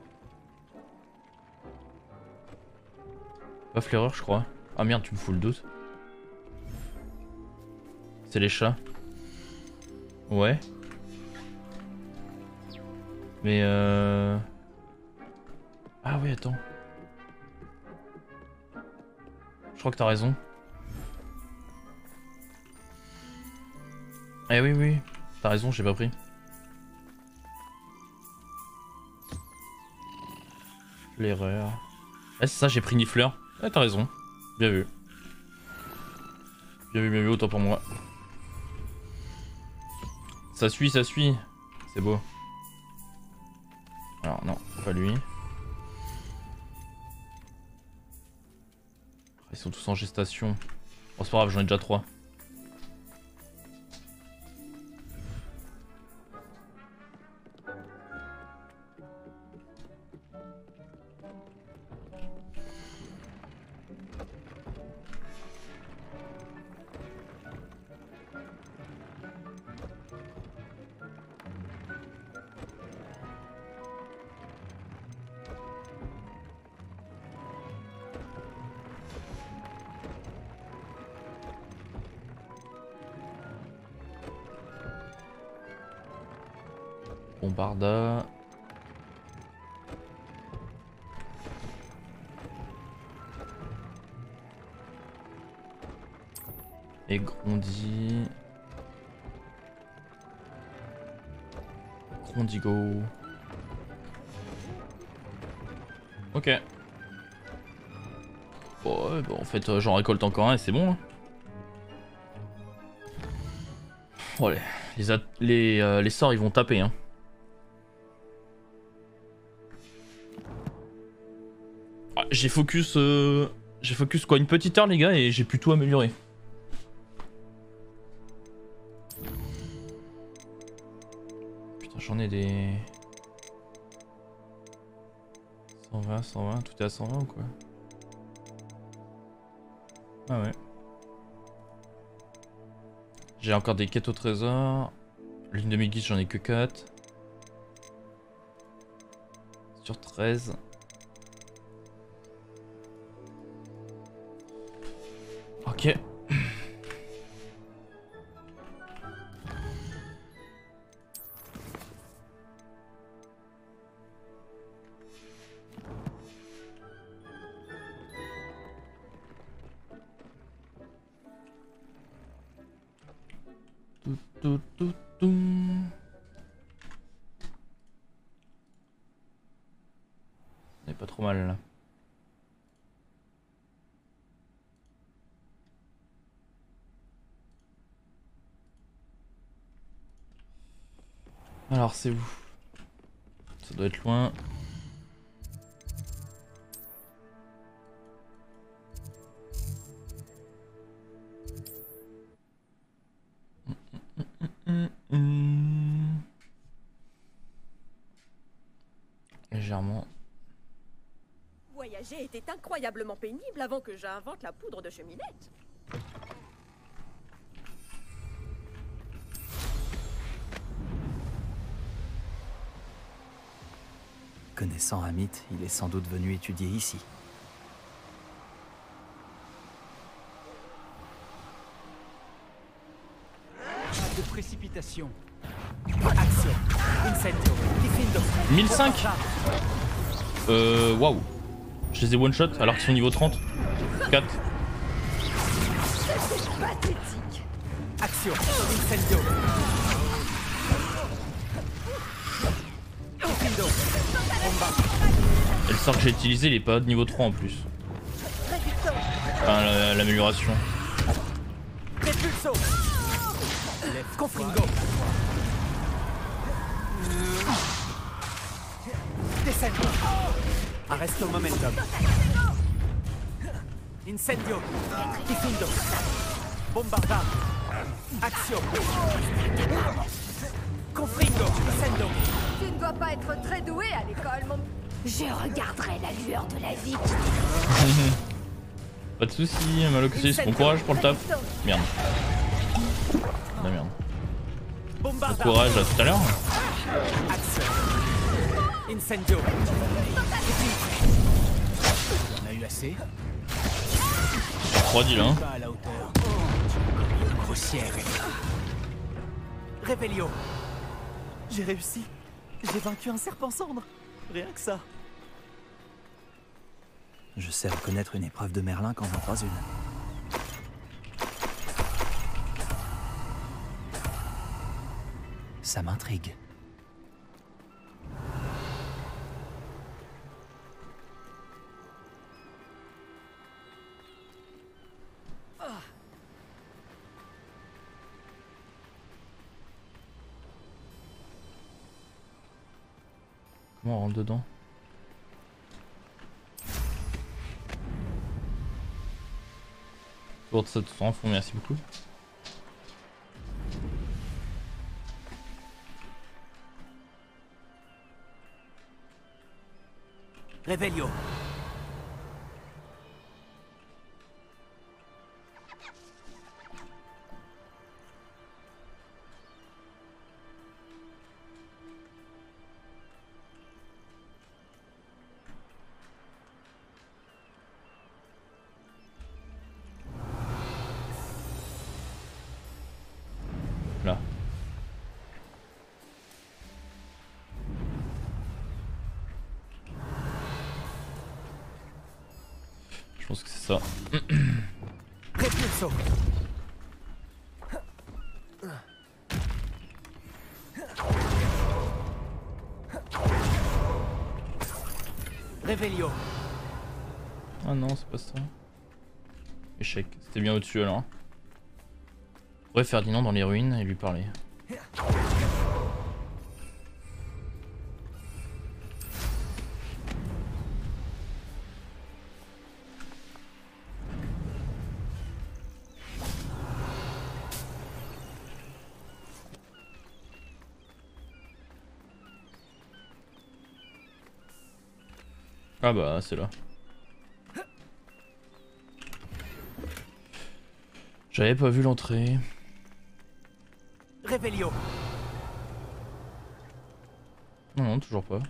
Pas flaireur, je crois. Ah merde, tu me fous le doute. C'est les chats. Ouais. Mais ah oui, attends. Je crois que t'as raison. Eh oui, oui. T'as raison, j'ai pas pris. L'erreur. Ah, c'est ça, j'ai pris Nifleur. Ah, t'as raison. Bien vu. Bien vu, autant pour moi. Ça suit, ça suit. C'est beau. Alors, non, pas lui. Ils sont tous en gestation. Bon, c'est pas grave, j'en ai déjà 3. Bombarda. Et Grondi. Grondigo. Ok. Bon, ouais, bah en fait j'en récolte encore un et c'est bon. Hein. Oh, les sorts ils vont taper hein. Ah, j'ai focus quoi une petite heure les gars et j'ai pu tout améliorer. Putain j'en ai des 120, tout est à 120 ou quoi? Ah ouais. J'ai encore des quêtes au trésor. L'une de mes guides j'en ai que 4. Sur 13. Ok. On est pas trop mal là. Alors c'est où? Ça doit être loin. Légèrement. Voyager était incroyablement pénible avant que j'invente la poudre de cheminette. Connaissant Amit, il est sans doute venu étudier ici. Pas de précipitation. Action. Incendio. Diffindo. 1005. Waouh. Je les ai one shot alors qu'ils sont niveau 30. 4. C'est pathétique. Action. Incendio. Diffindo. Bomba. Et le sort que j'ai utilisé il est pas de niveau 3 en plus. Enfin l'amélioration. Repulso. Confringo. Descendo. Arresto momentum. Incendio. Diffindo. Bombarda. Action. Confringo. Descendo. Tu ne dois pas être très doué à l'école, mon... Je regarderai la lueur de la vie. Pas de soucis, Maloxus, bon courage pour le taf. Merde. Ah merde. Bon Bombarda. courage, à tout à l'heure. Action. Incendio. On a eu assez. 3 deals hein. Pas à la hauteur. Grossière. Réveillon. J'ai réussi. J'ai vaincu un serpent cendre. Rien que ça. Je sais reconnaître une épreuve de Merlin quand j'en croise une. Ça m'intrigue. Comment on rentre dedans? Pour cette info, merci beaucoup. Réveillon. Là. Je pense que c'est ça. Repulso. Réveillon. Ah non, c'est pas ça. Échec. C'était bien au-dessus alors. Ouais, Ferdinand dans les ruines et lui parler. Ah bah c'est là. J'avais pas vu l'entrée. Réveillon. Non, non, toujours pas.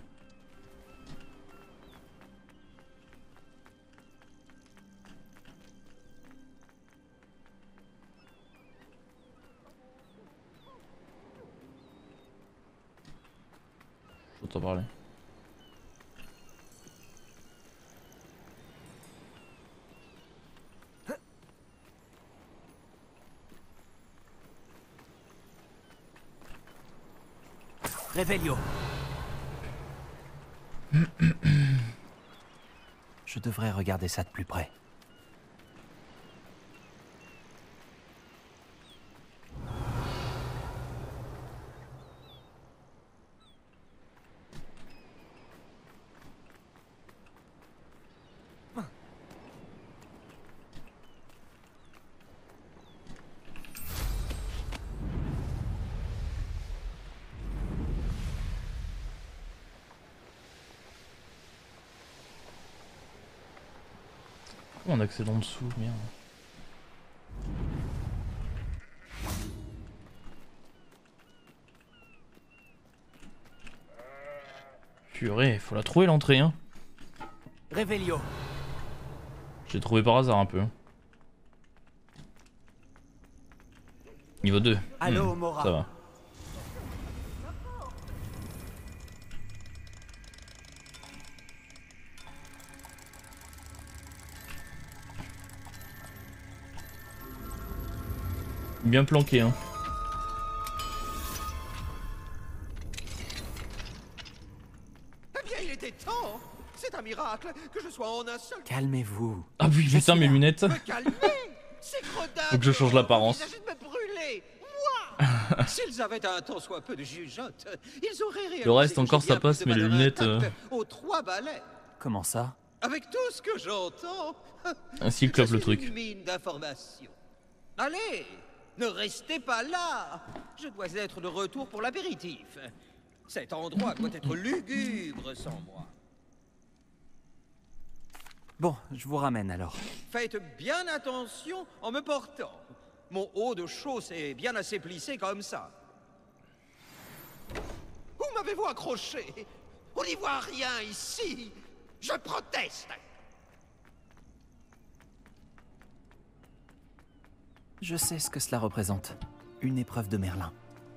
J'entends parler. Réveillon. Je devrais regarder ça de plus près. Comment on accède en dessous, merde. Purée, faut la trouver l'entrée, hein. Revelio. J'ai trouvé par hasard un peu. Niveau 2. Allô, Mora. Ça va. Bien planqué, hein. Eh bien, il était temps. C'est un miracle que je sois en un seul. Calmez-vous. Ah oui, putain, mes lunettes. Me calmer. Ces gredins. Faut que je change l'apparence. Il s'agit de me brûler. Moi. S'ils avaient un tant soit peu de jugeote, ils auraient réalisé. Le reste que encore j'ai ça bien passe, plus mais de les valeur lunettes. intacte aux 3 balais. Comment ça? Avec tout ce que j'entends. Ainsi clope le truc. Une mine d'informations. Allez, ne restez pas là. Je dois être de retour pour l'apéritif. Cet endroit doit être lugubre sans moi. Bon, je vous ramène alors. Faites bien attention en me portant. Mon haut de chausse est bien assez plissé comme ça. Où m'avez-vous accroché? On n'y voit rien ici. Je proteste. Je sais ce que cela représente. Une épreuve de Merlin.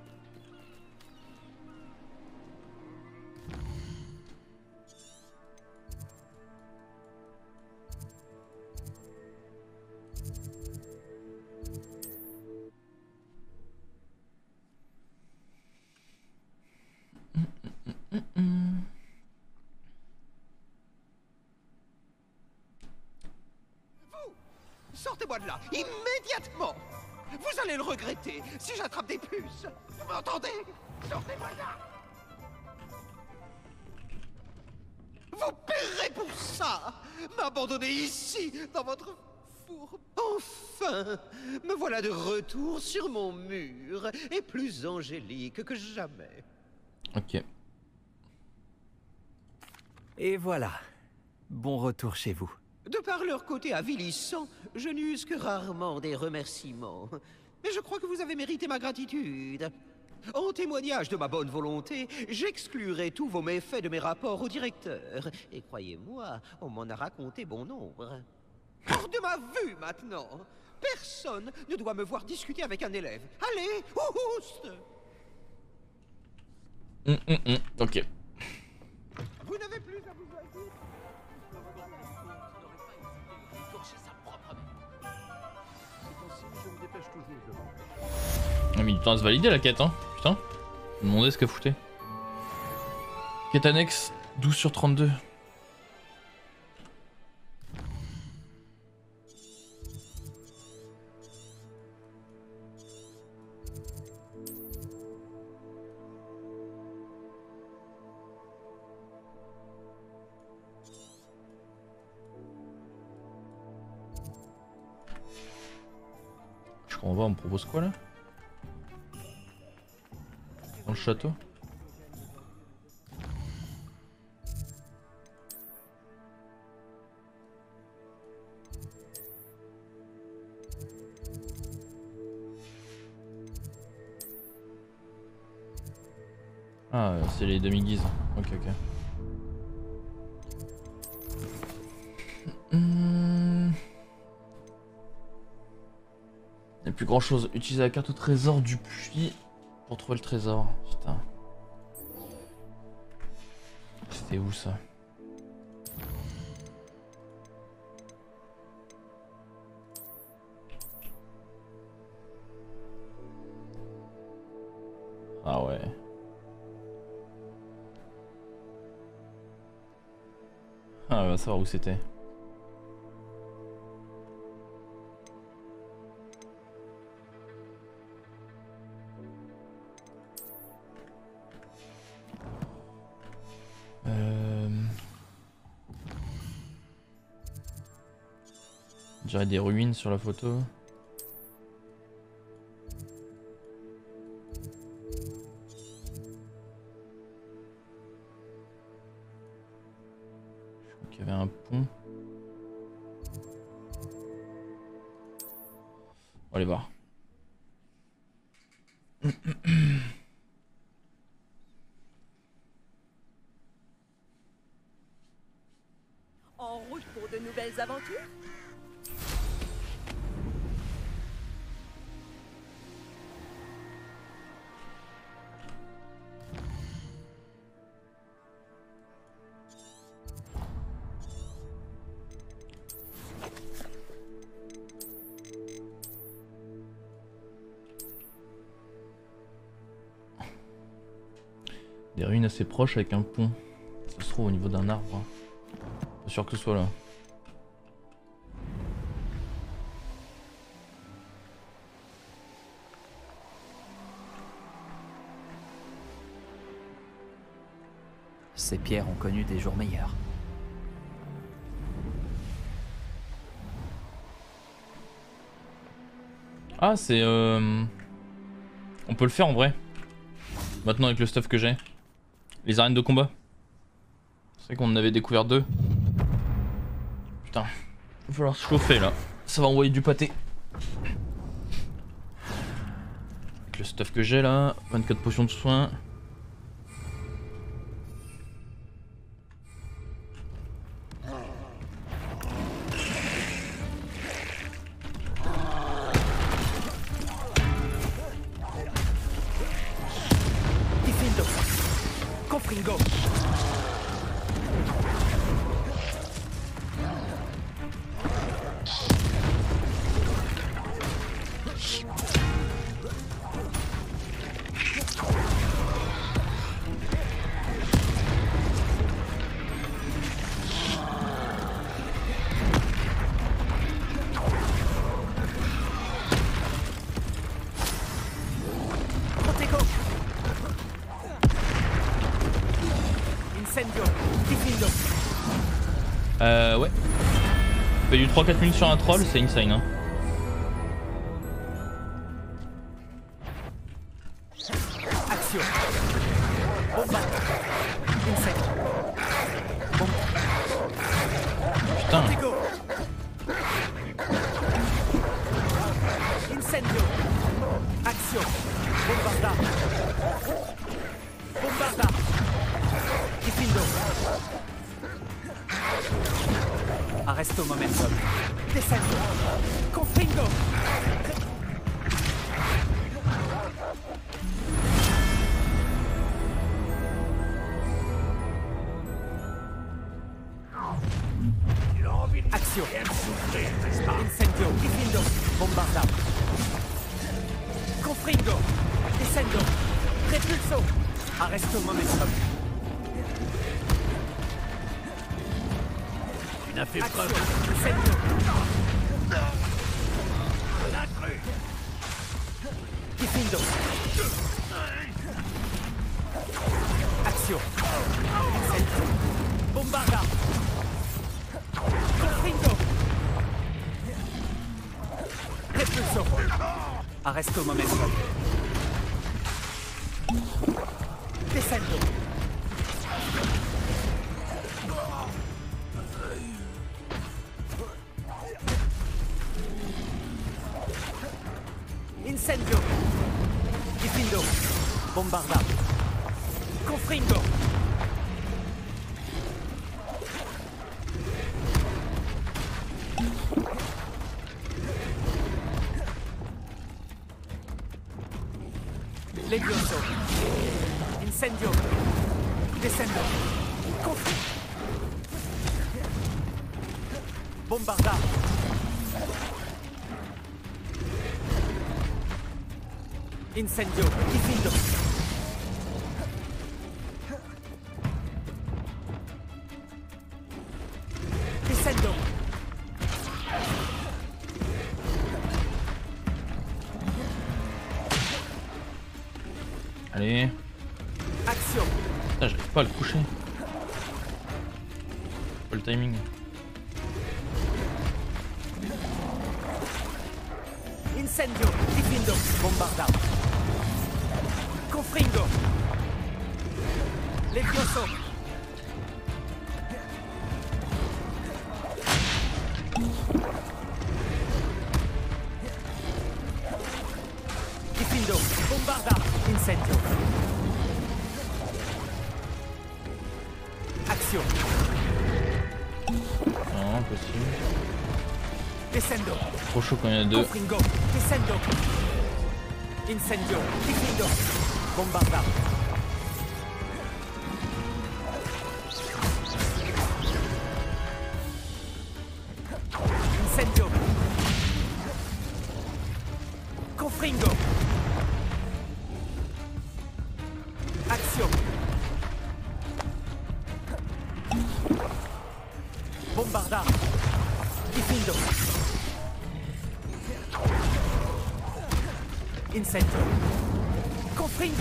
Sortez-moi de là, immédiatement. Vous allez le regretter si j'attrape des puces. Vous m'entendez? Sortez-moi de là. Vous paierez pour ça. M'abandonner ici, dans votre four. Enfin, me voilà de retour sur mon mur, et plus angélique que jamais. Ok. Et voilà. Bon retour chez vous. De par leur côté avilissant, je n'use que rarement des remerciements. Mais je crois que vous avez mérité ma gratitude. En témoignage de ma bonne volonté, j'exclurai tous vos méfaits de mes rapports au directeur. Et croyez-moi, on m'en a raconté bon nombre. Hors de ma vue maintenant. Personne ne doit me voir discuter avec un élève. Allez, ouste. Ok. Vous n'avez plus à vous agir. On a mis du temps à se valider la quête, hein. Putain. Je me demandais ce qu'elle foutait. Quête annexe 12 sur 32. Je comprends pas, on me propose quoi là? Dans le château? Ah, c'est les demi-guises. Ok, ok. Il n'y a plus grand chose. Utiliser la carte au trésor du puits pour trouver le trésor. Putain. C'était où ça? Ah ouais. Ah, on va savoir où c'était. On dirait des ruines sur la photo. Je crois qu'il y avait un pont. aller voir. En route pour de nouvelles aventures? Des ruines assez proches avec un pont. Ça se trouve au niveau d'un arbre. Pas sûr que ce soit là. Ces pierres ont connu des jours meilleurs. Ah, c'est... On peut le faire en vrai. Maintenant avec le stuff que j'ai. Les arènes de combat. C'est vrai qu'on en avait découvert 2. Putain. Il va falloir se chauffer là. Ça va envoyer du pâté. Avec le stuff que j'ai là. 24 potions de soins. Ouais. Fait du 3-4 minutes sur un troll, c'est insane hein. Action. Bomba. Insect. Bomba. Putain. Incendio. Action. Bombarda. Bombarda. Diffindo. Arresto momentum. Descendo. Confringo. Action. Incendio. Diffindo. Bombarda. Confringo. Descendo. Repulso. Arresto momentum. Tu n'as fait preuve. Diffindo. Action. Incendio. Bombarda. Confringo. Repulso. Arresto momentum. Descendo. Incendio. Diffindo. Bombarda. Confringo. Levioso. Incendio. Descendo. Confringo. Bombarda. Incendio. Diffindo. Descendo. Allez. Action. Putain, j'arrive pas à le coucher. Pas le timing. Incendio. Diffindo. Bombarda. Confringo. Levioso. Bombarda. Incendio. Action. Non, impossible. Descendo. Trop chaud quand il y en a deux. Confringo. Descendo. Incendio. Diffindo. Bombarda. Incendio. Confringo. Action. Bombarda. Diffindo. Incendio. Confringo.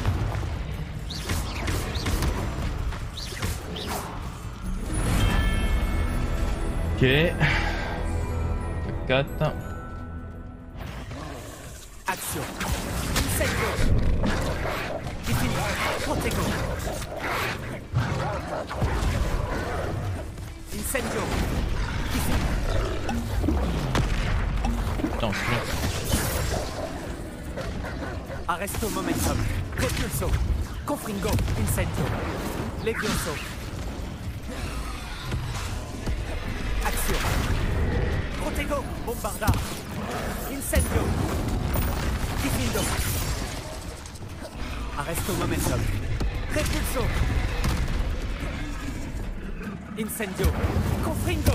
Ok. 4. Action. Incendio. Diffindo. Protego. Incendio. Putain, je suis là. Arresto momentum. Repulso. Confringo. Incendio. Levioso. Action. Protego. Bombarda. Incendio. Diffindo. Arresto momentum. Repulso. Incendio. Confringo.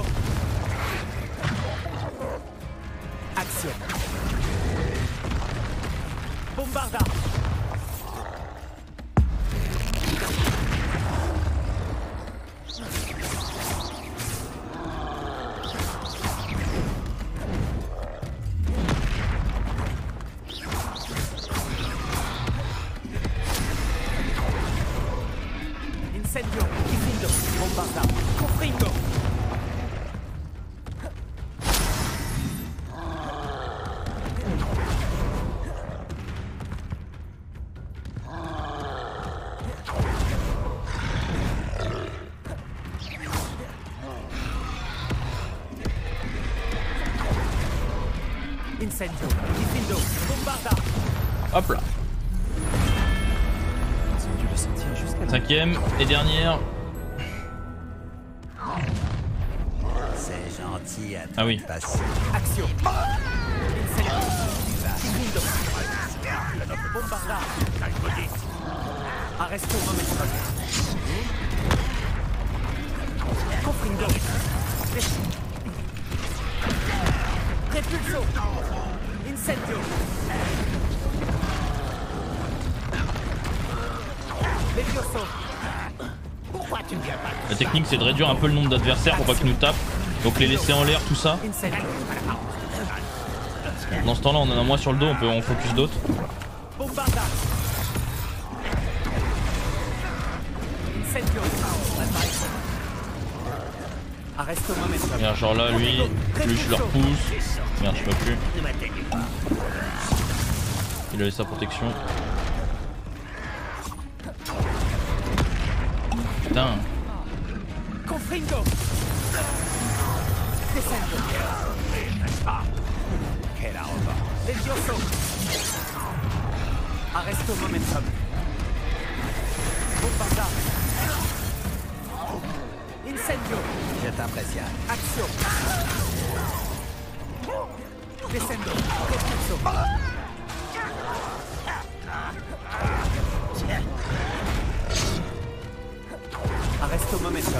Action. Bombarda. Incendio. Diffindo. Bombarda. Confringo. Incendio. Diffindo. Bombarda. Hop là. Ils ont dû le sentir jusqu'à là. 5ème et dernière. C'est gentil à Ah oui. passer. Action. Incendio. Diffindo. Bombarda. Arresto momentum. Confringo. Repulso. Incendio. Levioso. Pourquoi tu ne viens pas? La technique c'est de réduire un peu le nombre d'adversaires pour pas qu'ils nous tapent. Donc les laisser en l'air, tout ça. Incendio. Dans ce temps là on en a moins sur le dos, on peut en focus d'autres. Bombarda. Incendio. Arresto momentum. Regarde, genre là lui je le repousse. Merde, je peux plus. Il a laissé sa protection. Putain. Confringo. Descendo. Levioso. Arresto momentum. Bombarda. Incendio. Je t'apprécie. Action. Descendo. Repulso. Arresto momentum.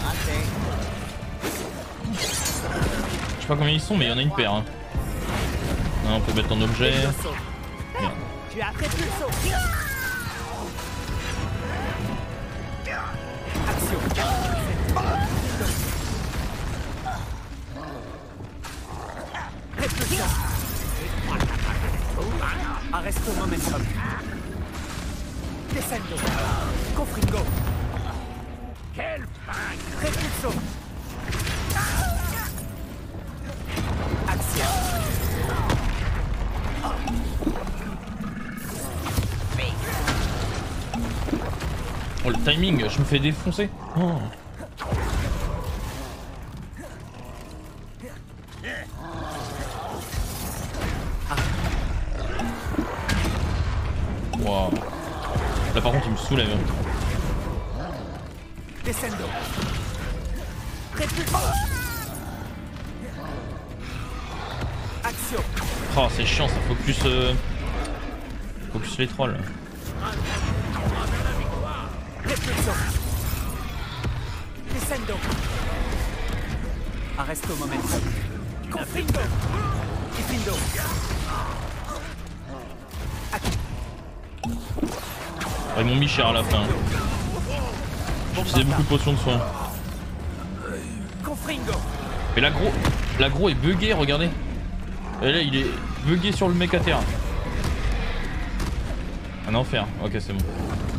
Je sais pas combien ils sont mais il y en a une paire. Hein. Non, on peut mettre en objet. Levioso. Merde. Tu as repulso. Action. Repulso. Arresto momentum. Descendo. Confringo. Repulso. Action. Oh le timing, je me fais défoncer. Oh. Wow. Là par contre il me soulève. Descendo. Repulsor. Action. Oh c'est chiant, ça focus focus les trolls. Repulsor. Descendo. Arresto momentum. Confringo. Diffindo. Ils m'ont mis cher à la fin. Je faisais beaucoup de potions de soins. Confringo. Mais l'agro est bugué, regardez. Et là il est bugué sur le mec à terre. Un enfer, ok c'est bon.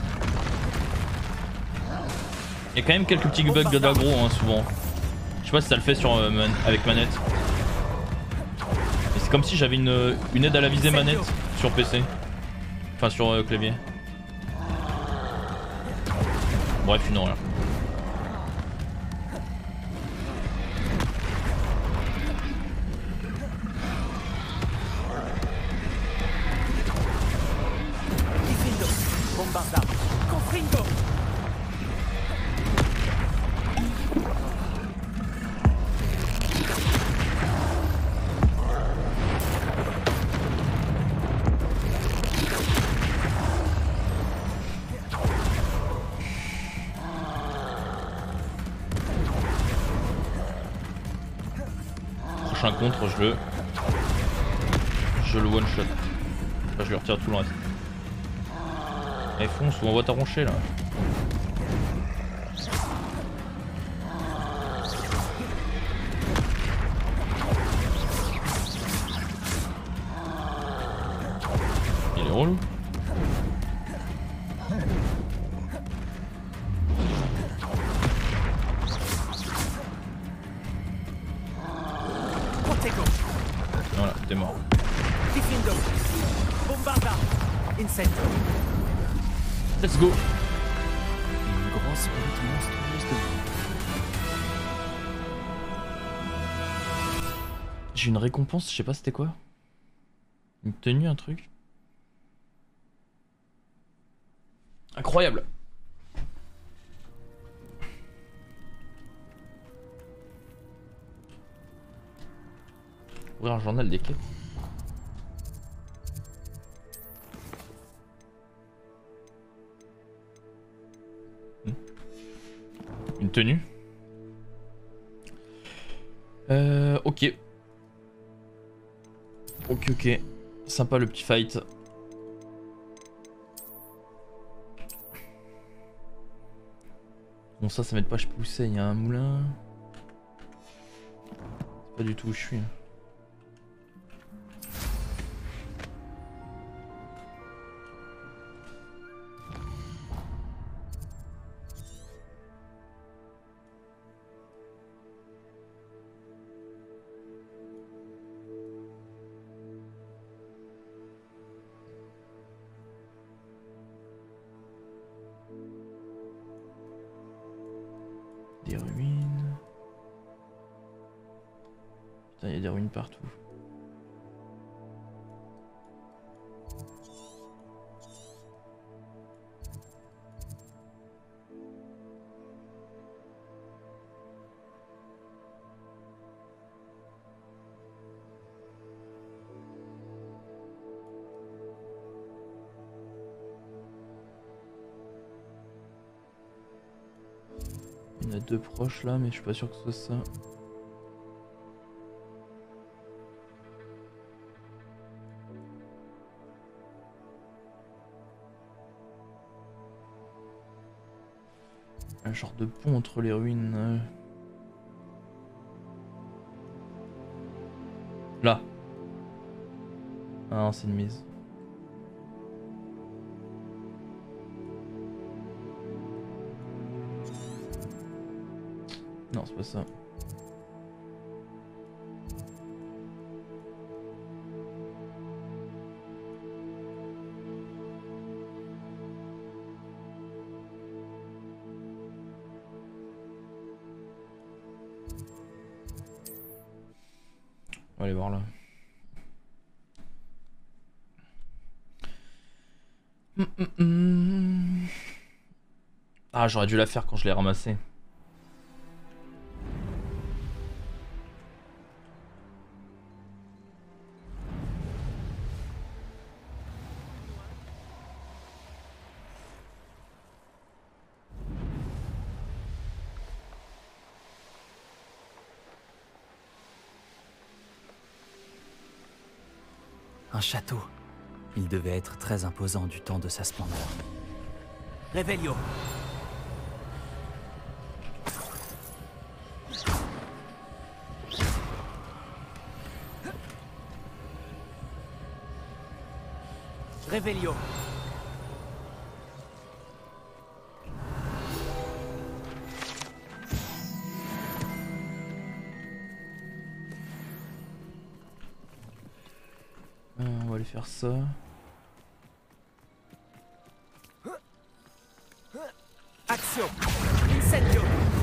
Il y a quand même quelques petits bugs d'agro hein, souvent. Je sais pas si ça le fait sur, avec manette. Mais c'est comme si j'avais une aide à la visée manette sur PC. Enfin sur clavier. Bref une horreur. Bombarda. Confringo. Prochain contre, je le one shot. Enfin, je lui retire tout le reste. Allez fonce ou on va t'arroncher là. Il est relou. Voilà, t'es mort. Diffindo. Bombarda. Incendo. Let's go. Une grosse brute monstrueuse de boue. J'ai une récompense, je sais pas c'était quoi. Une tenue, un truc. Incroyable. Ouvrir un journal des quêtes. Une tenue. Ok. Ok. Sympa le petit fight. Bon ça m'aide pas, je poussais, il y a un moulin. C'est pas du tout où je suis. Des ruines. Putain, il y a des ruines partout. Il y en a deux proches là, mais je suis pas sûr que ce soit ça. Un genre de pont entre les ruines. Là. Ah non, c'est une mise. Non, c'est pas ça. On va aller voir là. Ah, j'aurais dû la faire quand je l'ai ramassée. Un château. Il devait être très imposant du temps de sa splendeur. Revelio. Revelio. On va aller faire ça. Action. Incendio.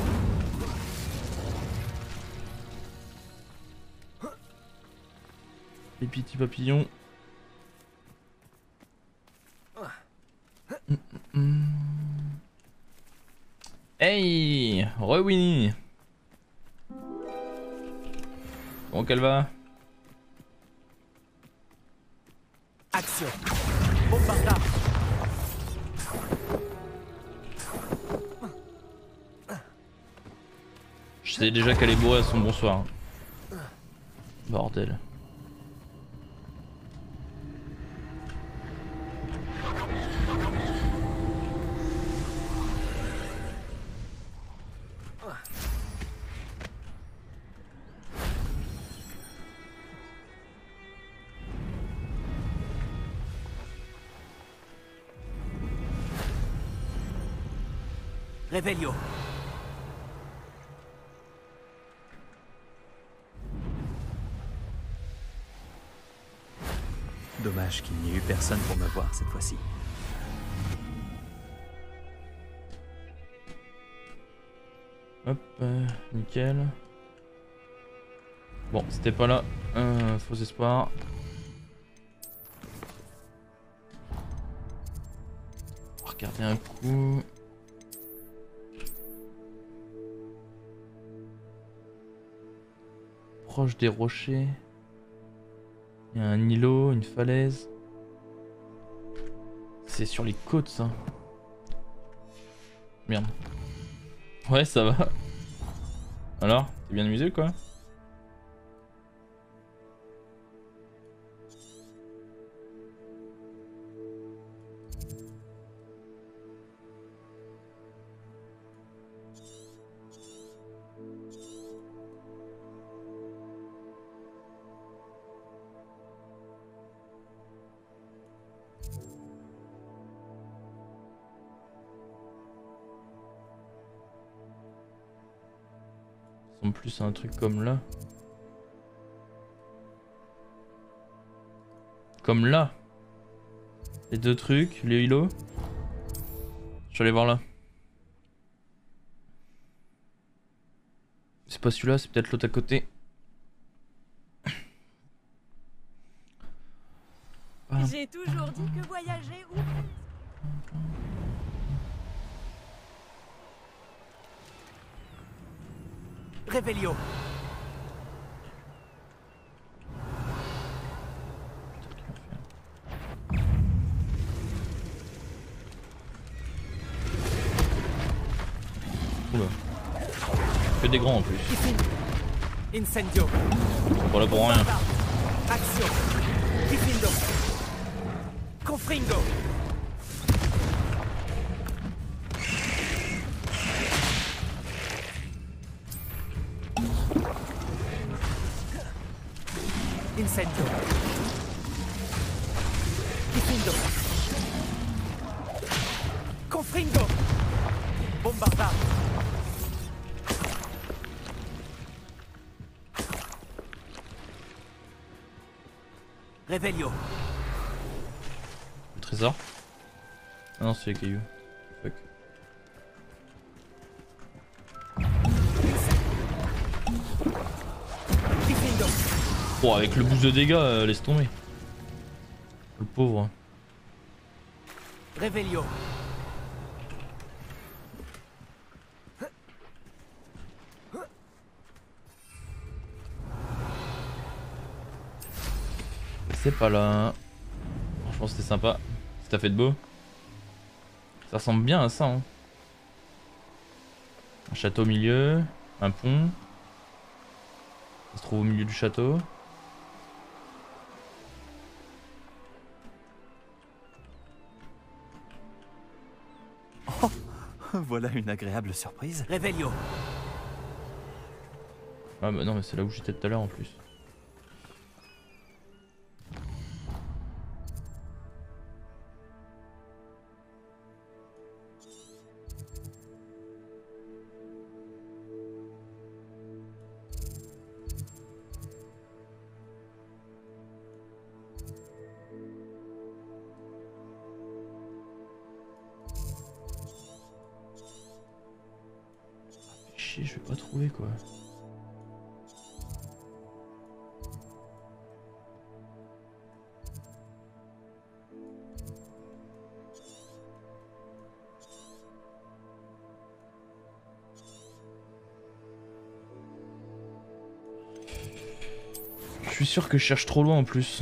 Les petits papillons. Hey, re-Winnie. Comment qu'elle va? Action. Bombarda. Je sais déjà qu'elle est bourrée à son bonsoir. Bordel. Revelio. Dommage qu'il n'y ait eu personne pour me voir cette fois-ci. Hop, nickel. Bon, c'était pas là. Faux espoir. On va regarder un coup. Proche des rochers. Il y a un îlot, une falaise. C'est sur les côtes ça. Merde. Ouais, ça va. Alors, t'es bien amusé quoi? Plus un truc comme là. Comme là. Les deux trucs, les îlots. Je vais aller voir là. C'est pas celui-là, c'est peut-être l'autre à côté. J'ai toujours dit que voyager ou... Revelio. Oula. Que des grands en plus. Incendio. Pas là pour rien. Action. Difindo. Confringo. Incendio. Difindo. Confringo. Bombarda. Revelio. Le trésor? Ah non, c'est les cailloux. Fuck. Oh, avec le boost de dégâts, laisse tomber. Le pauvre. Réveillon. C'est pas là. Franchement c'était sympa. C'est tout à fait de beau. Ça ressemble bien à ça. Hein. Un château au milieu. Un pont. Ça se trouve au milieu du château. Oh, voilà une agréable surprise. Réveillon. Ah bah non mais c'est là où j'étais tout à l'heure en plus. Chier, je vais pas trouver quoi. Je suis sûr que je cherche trop loin en plus.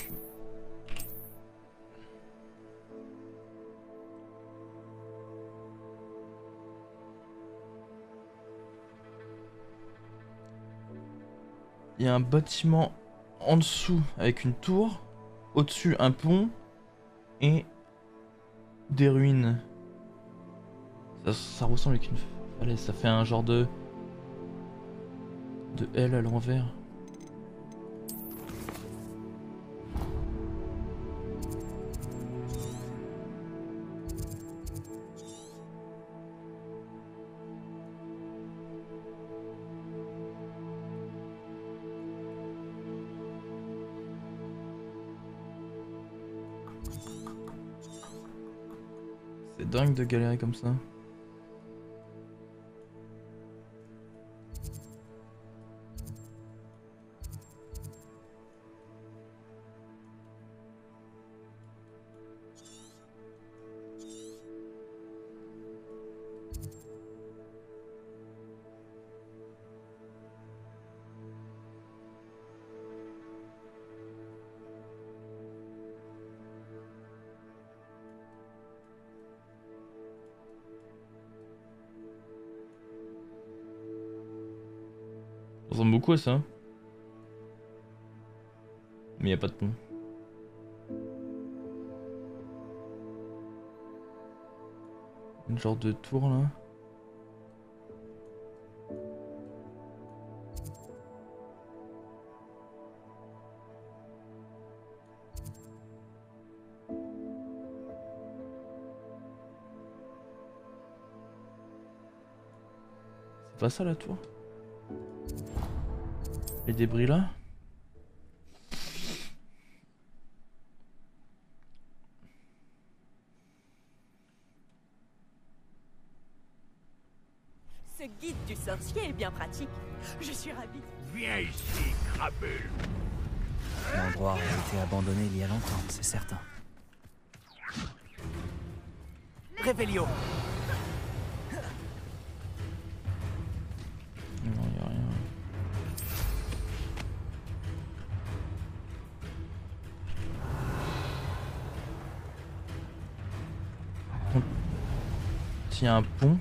Il y a un bâtiment en dessous avec une tour, au-dessus un pont et des ruines. Ça ressemble avec une falaise, ça fait un genre de L à l'envers. C'est dingue de galérer comme ça. Ça ressemble beaucoup à ça. Mais y a pas de pont. Une genre de tour là. C'est pas ça la tour? Les débris là? Ce guide du sorcier est bien pratique. Je suis ravie. Viens ici, crapule. L'endroit a été abandonné il y a longtemps, c'est certain. Réveillon. Non, y a rien. S'il y a un pont.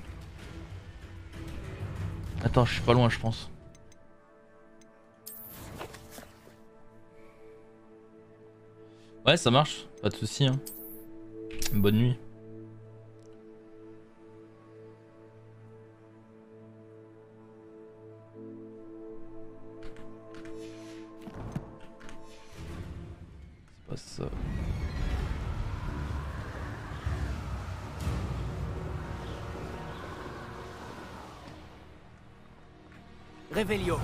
Attends, je suis pas loin, je pense. Ouais, ça marche, pas de soucis. Hein. Bonne nuit. C'est pas ça. Réveillon.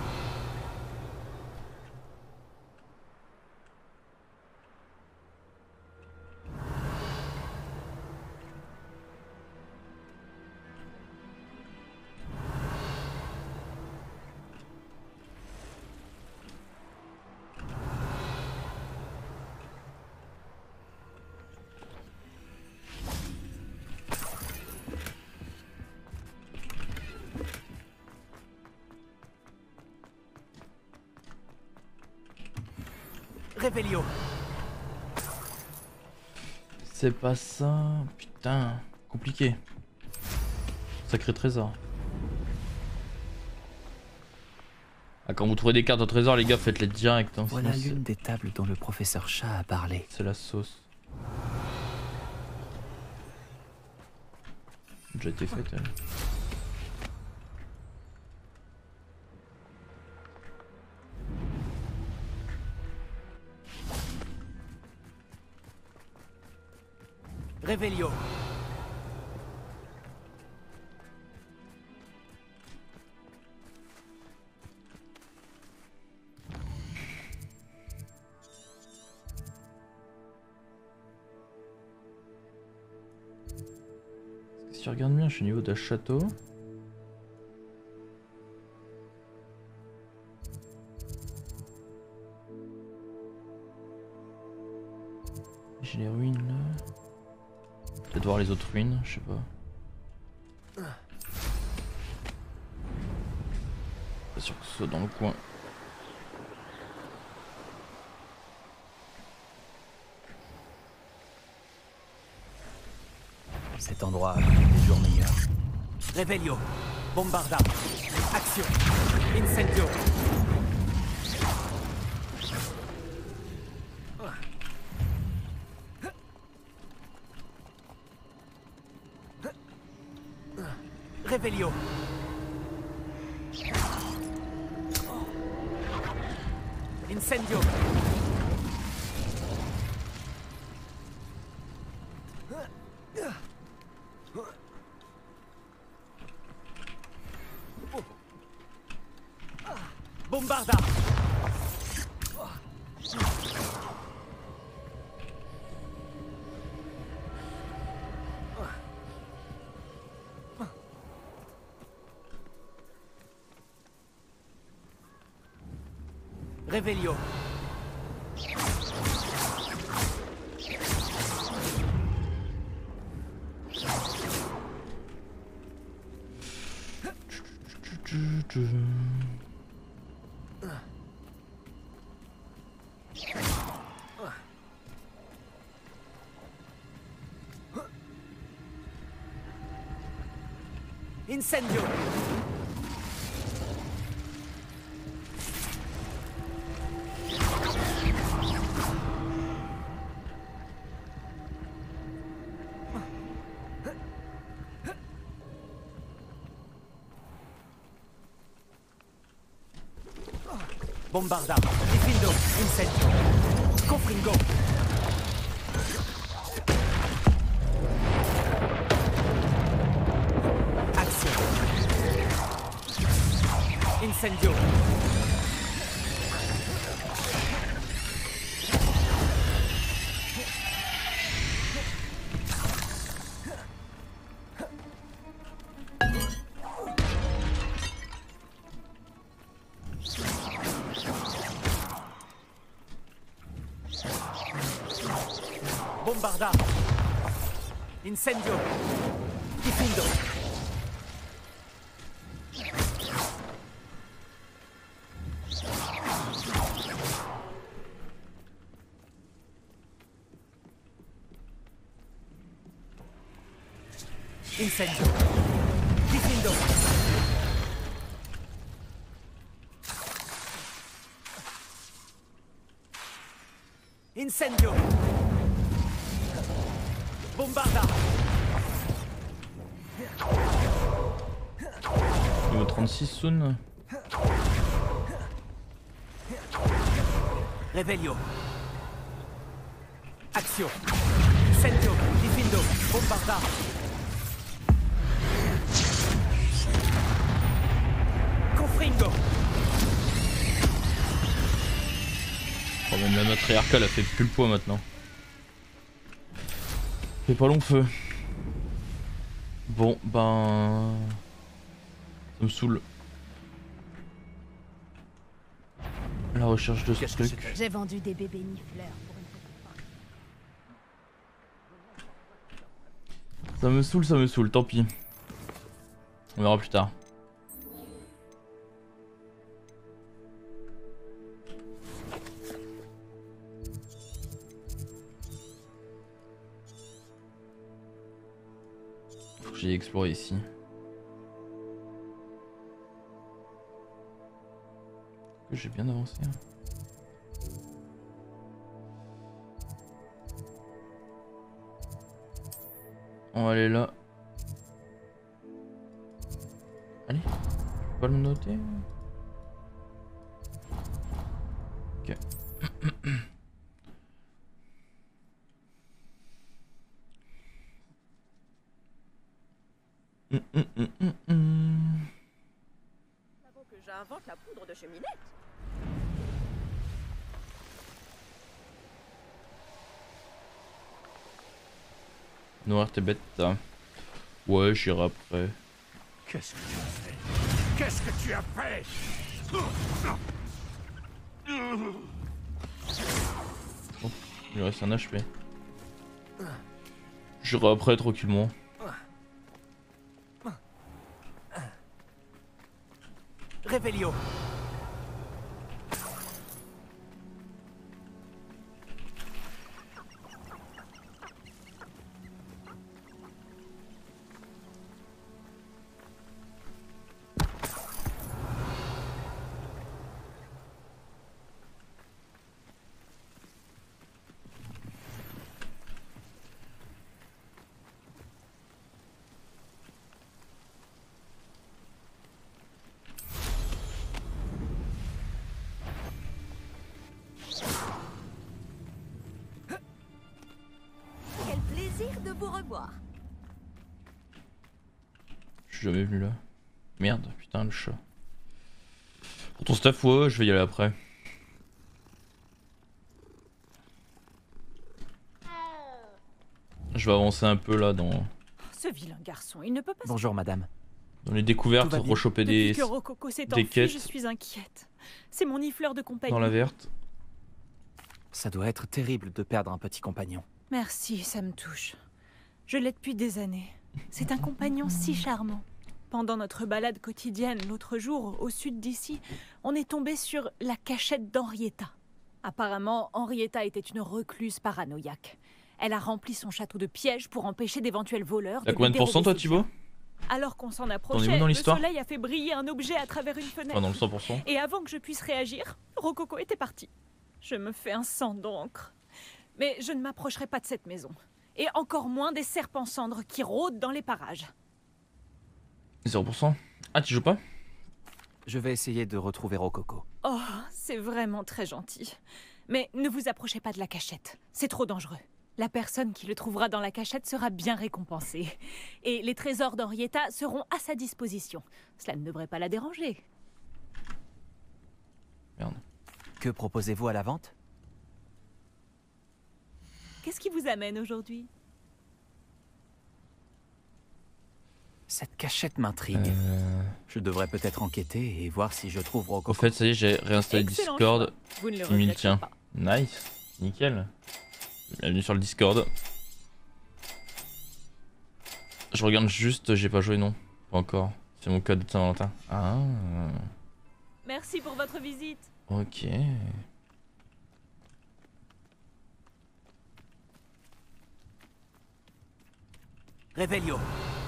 Réveillon. C'est pas ça. Putain, compliqué. Sacré trésor. Ah, quand vous trouvez des cartes au trésor, les gars, faites-les direct. Hein, Voilà l'une des tables dont le professeur Chat a parlé. C'est la sauce. Déjà été faite, elle. Réveillon. Si tu regardes bien, je suis au niveau d'un château. J'ai les ruines là. Peut-être voir les autres ruines, je sais pas. Pas sûr que ce soit dans le coin. Cet endroit a des jours meilleurs. Réveillon. Bombarda. Action. Incendio. Réveillon. Incendio. Bombarda. Réveillon. Incendio. Bombarda. Difindo. Incendio. Confringo. Action. Incendio. Bombarda. Incendio. Difindo. Incendio. Difindo. Incendio. Bombarda. Niveau 36 soon. Réveillon. Action. Incendio. Difindo. Bombarda. Confringo. Oh, même la matriarcale a fait plus le poids maintenant. C'est pas long feu. Bon, ben... Ça me saoule. La recherche de ce truc. J'ai vendu des bébés nifleurs pour une petite part. Ça me saoule, tant pis. On verra plus tard. Faut que j'aille explorer ici. J'ai bien avancé. On va aller là. Allez, je peux pas le noter. Ok. Avant que j'invente la poudre de cheminette. Noir, t'es bête, ça. Ouais, j'irai après. Qu'est-ce que tu as fait? Qu'est-ce que tu as fait? Oh, il reste un HP. J'irai après tranquillement. Réveillon. Quel plaisir de vous revoir. Je suis jamais venu là. Merde, putain, le chat. Pour ton staff, ouais, je vais y aller après. Je vais avancer un peu là dans Ce vilain garçon, il ne peut pas. Bonjour, madame. les découvertes, Tout va bien. rechoper Depuis des que Rococo s'est des enfui, quêtes. je suis inquiète. C'est mon nifleur de compagnie. dans la verte. Ça doit être terrible de perdre un petit compagnon. Merci, ça me touche. Je l'ai depuis des années. C'est un compagnon si charmant. Pendant notre balade quotidienne l'autre jour, au sud d'ici, on est tombé sur la cachette d'Henrietta. Apparemment, Henrietta était une recluse paranoïaque. Elle a rempli son château de pièges pour empêcher d'éventuels voleurs. T'as combien de pourcents toi, Thibaut? Alors qu'on s'en T'en es approchait, où dans le l'histoire? soleil a fait briller un objet à travers une fenêtre. Enfin, dans le 100%. Et avant que je puisse réagir, Rococo était parti. Je me fais un sang d'encre. Mais je ne m'approcherai pas de cette maison. Et encore moins des serpents cendres qui rôdent dans les parages. 0%. Ah, tu joues pas? Je vais essayer de retrouver Rococo. Oh, c'est vraiment très gentil. Mais ne vous approchez pas de la cachette. C'est trop dangereux. La personne qui le trouvera dans la cachette sera bien récompensée. Et les trésors d'Henrietta seront à sa disposition. Cela ne devrait pas la déranger. Merde. Que proposez-vous à la vente? Qu'est-ce qui vous amène aujourd'hui? Cette cachette m'intrigue. Je devrais peut-être enquêter et voir si je trouve Rococo. Au fait, ça y est, j'ai réinstallé Excellent Discord. choix. Vous ne le Il m'y regretterez tient. pas. Nice. Nickel. Bienvenue sur le Discord. Je regarde juste, j'ai pas joué, non. Pas encore. C'est mon code de Saint-Valentin. Ah. Merci pour votre visite. Ok. Réveillon.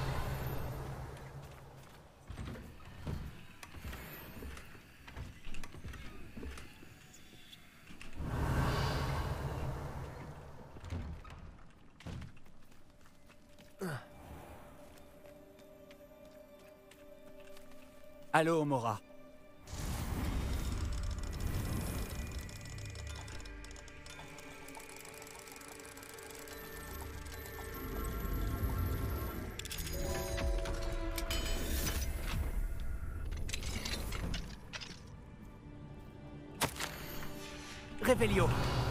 Allô, Mora. Réveillon.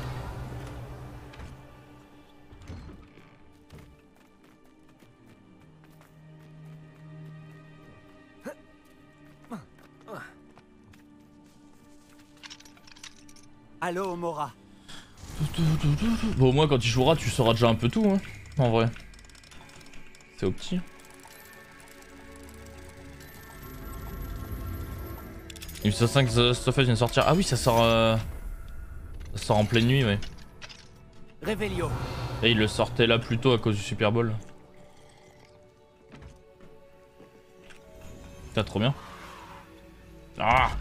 Allô, Mora. Bon, au moins, quand tu joueras, tu sauras déjà un peu tout, hein. En vrai. C'est au petit. USA 5 The Last of Us vient de sortir. Ah oui, ça sort en pleine nuit, ouais. Réveillon. Et il le sortait là plus tôt à cause du Super Bowl. Putain, trop bien. Ah!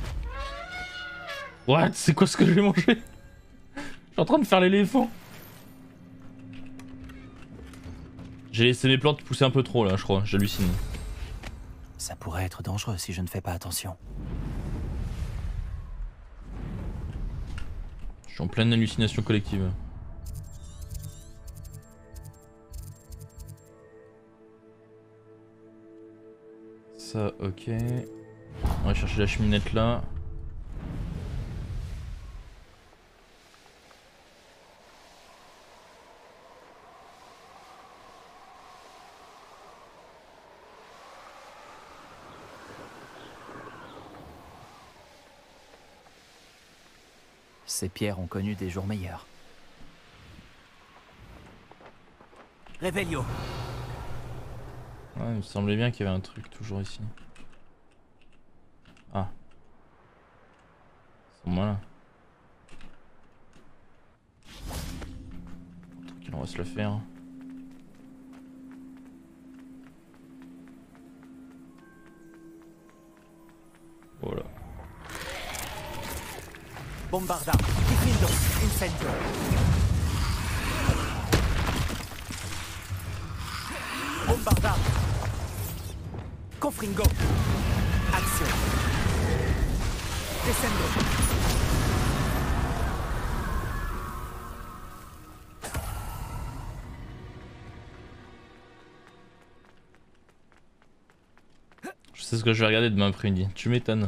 What? C'est quoi ce que je vais manger? Je suis en train de faire l'éléphant. J'ai laissé mes plantes pousser un peu trop là, je crois. J'hallucine. Ça pourrait être dangereux si je ne fais pas attention. Je suis en pleine hallucination collective. Ça, ok. On va chercher la cheminette là. Ces pierres ont connu des jours meilleurs. Revelio. Ouais, il me semblait bien qu'il y avait un truc toujours ici. Ah. C'est moi là. Tranquille, on va se le faire. Voilà. Bombarda. Difendo. Incendio. Bombarda. Confringo. Action. Descendo. Je sais ce que je vais regarder demain après-midi. Tu m'étonnes.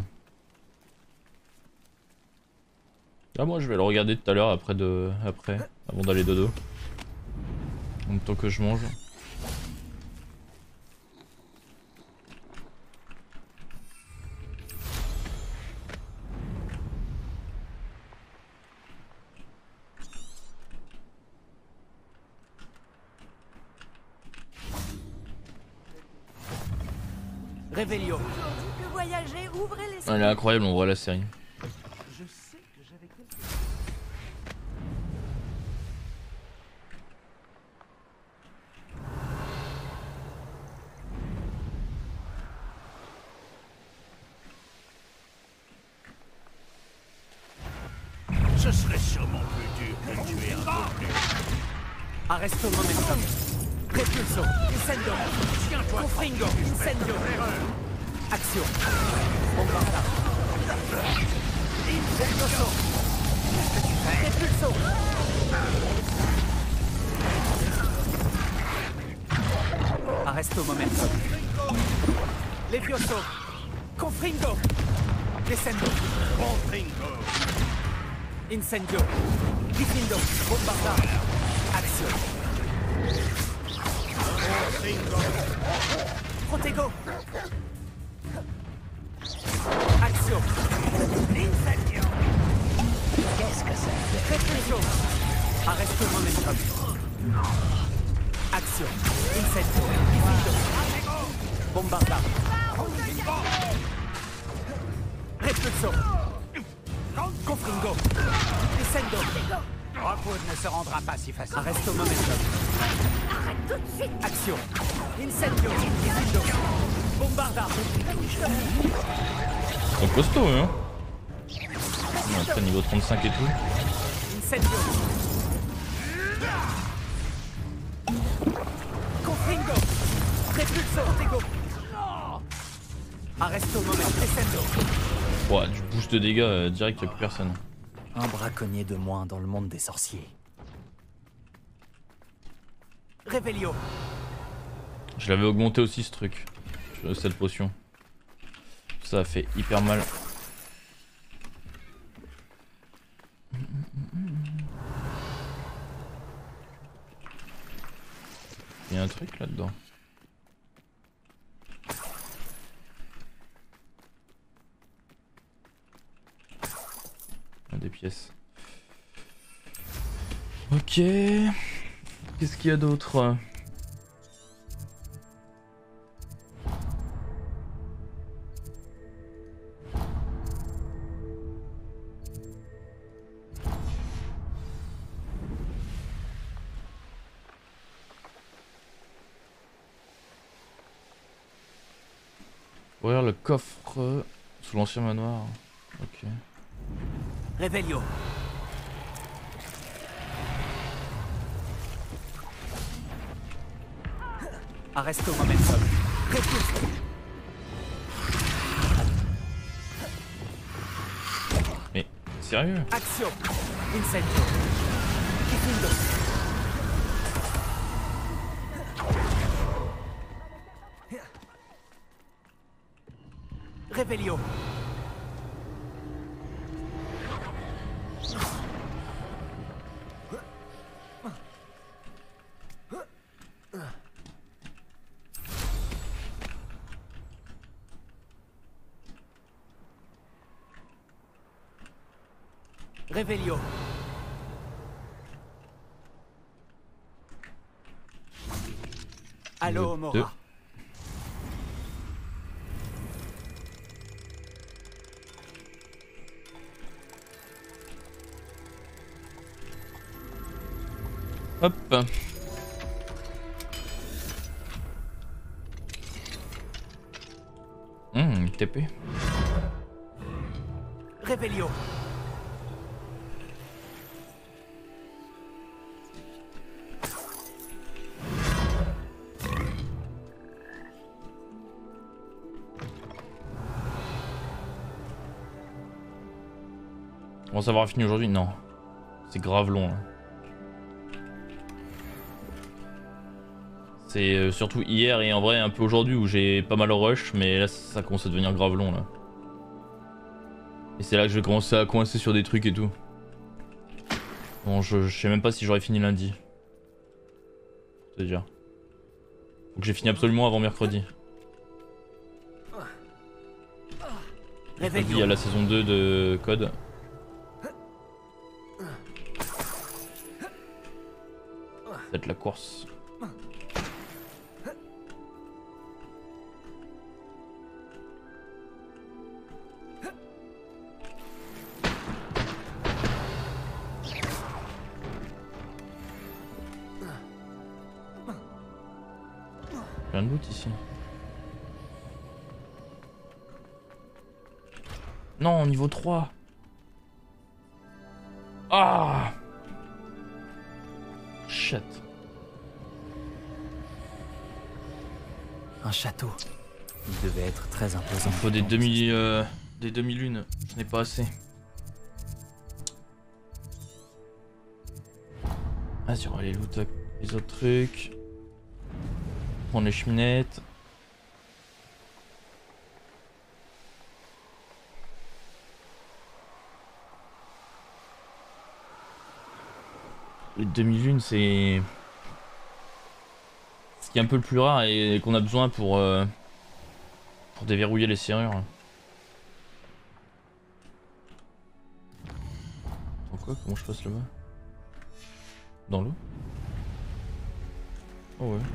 Ah, moi je vais le regarder tout à l'heure après, avant d'aller dodo. En même temps que je mange. Revelio. Que voyager, ouvrez les... Elle est incroyable en vrai la série. Je sais que j'avais quelque... Ce serait sûrement plus dur de tuer un peu plus. Arresto momentum. Repulso. Incendio. Confringo. Incendio. Action. Bombarda. Incendio. Repulso. Arresto momentum. Levioso. Confringo. Descendo. Confringo. Incendio. Difendo. Bombarda. Action. Confringo. Protego. Action. Incendio. Qu'est-ce que c'est? Repulso. Arresto momentum. Action. Incendio. Difendo. Bombarda. Repulso. Confringo. Descendo. Rockwood ne se rendra pas si facilement. Arresto momentum. Arrête tout de suite. Action. Incendio. Difendo. Bombarda. Ils sont costauds hein. On est après niveau 35 et tout. Incendio. Confringo. Repulso. Protego. Arresto momentum. Descendo. Ouais, du boost de dégâts direct, y'a plus personne. Un braconnier de moins dans le monde des sorciers. Revelio. Je l'avais augmenté aussi ce truc. Cette potion. Ça a fait hyper mal. Il y a un truc là-dedans. Des pièces. Ok. Qu'est-ce qu'il y a d'autre? Ouvrir le coffre sous l'ancien manoir. Ok. Revelio. Arresto momentum. Repulso. Mais sérieux? Action. Incendio. Kifundo. Revelio. Revelio. Allo Mora. Hop. TP. Revelio. On va savoir fini aujourd'hui? Non. C'est grave long là. C'est surtout hier et en vrai un peu aujourd'hui où j'ai pas mal rush, mais là ça commence à devenir grave long là. Et c'est là que je vais commencer à coincer sur des trucs et tout. Bon, je sais même pas si j'aurais fini lundi. C'est à dire. Faut que j'ai fini absolument avant mercredi. Mercredi, il y a la saison 2 de Code. C'est la course. Plein de loot ici. Non, niveau 3. Ah, shit. Un château. Il devait être très imposant. Il faut des demi-lunes. Je n'ai pas assez. Vas-y, on va aller looter les autres trucs. Prendre les cheminettes. Les demi-lunes, c'est ce qui est un peu le plus rare et qu'on a besoin pour déverrouiller les serrures. Attends quoi? Comment je passe là-bas? Dans l'eau? Oh ouais.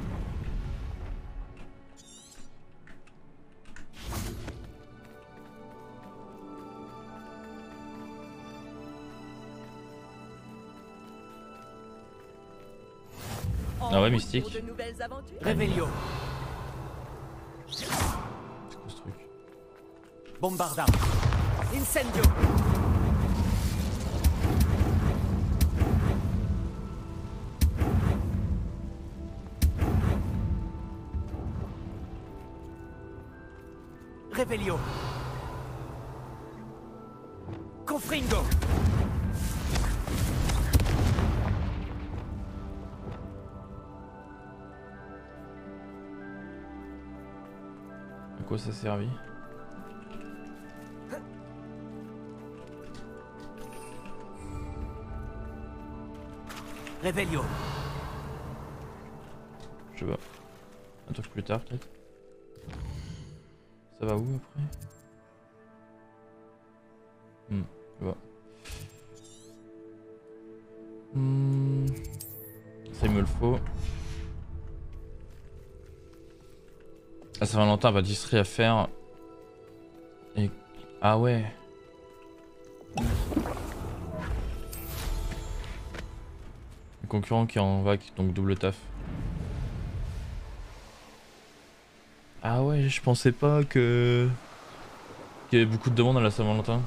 Ah ouais, mystique. Revelio. C'est quoi ce truc? Bombarda. Incendio. Revelio. Confringo. À quoi ça a servi? Revelio. Je sais pas. Un truc plus tard peut-être. Ça va où après? Je vois. Ça il me le faut. Ah, Saint-Valentin va distraire à faire. Et... Ah ouais. Le concurrent qui est en vac, donc double taf. Ah ouais, je pensais pas que... qu'il y avait beaucoup de demandes à la Saint-Valentin.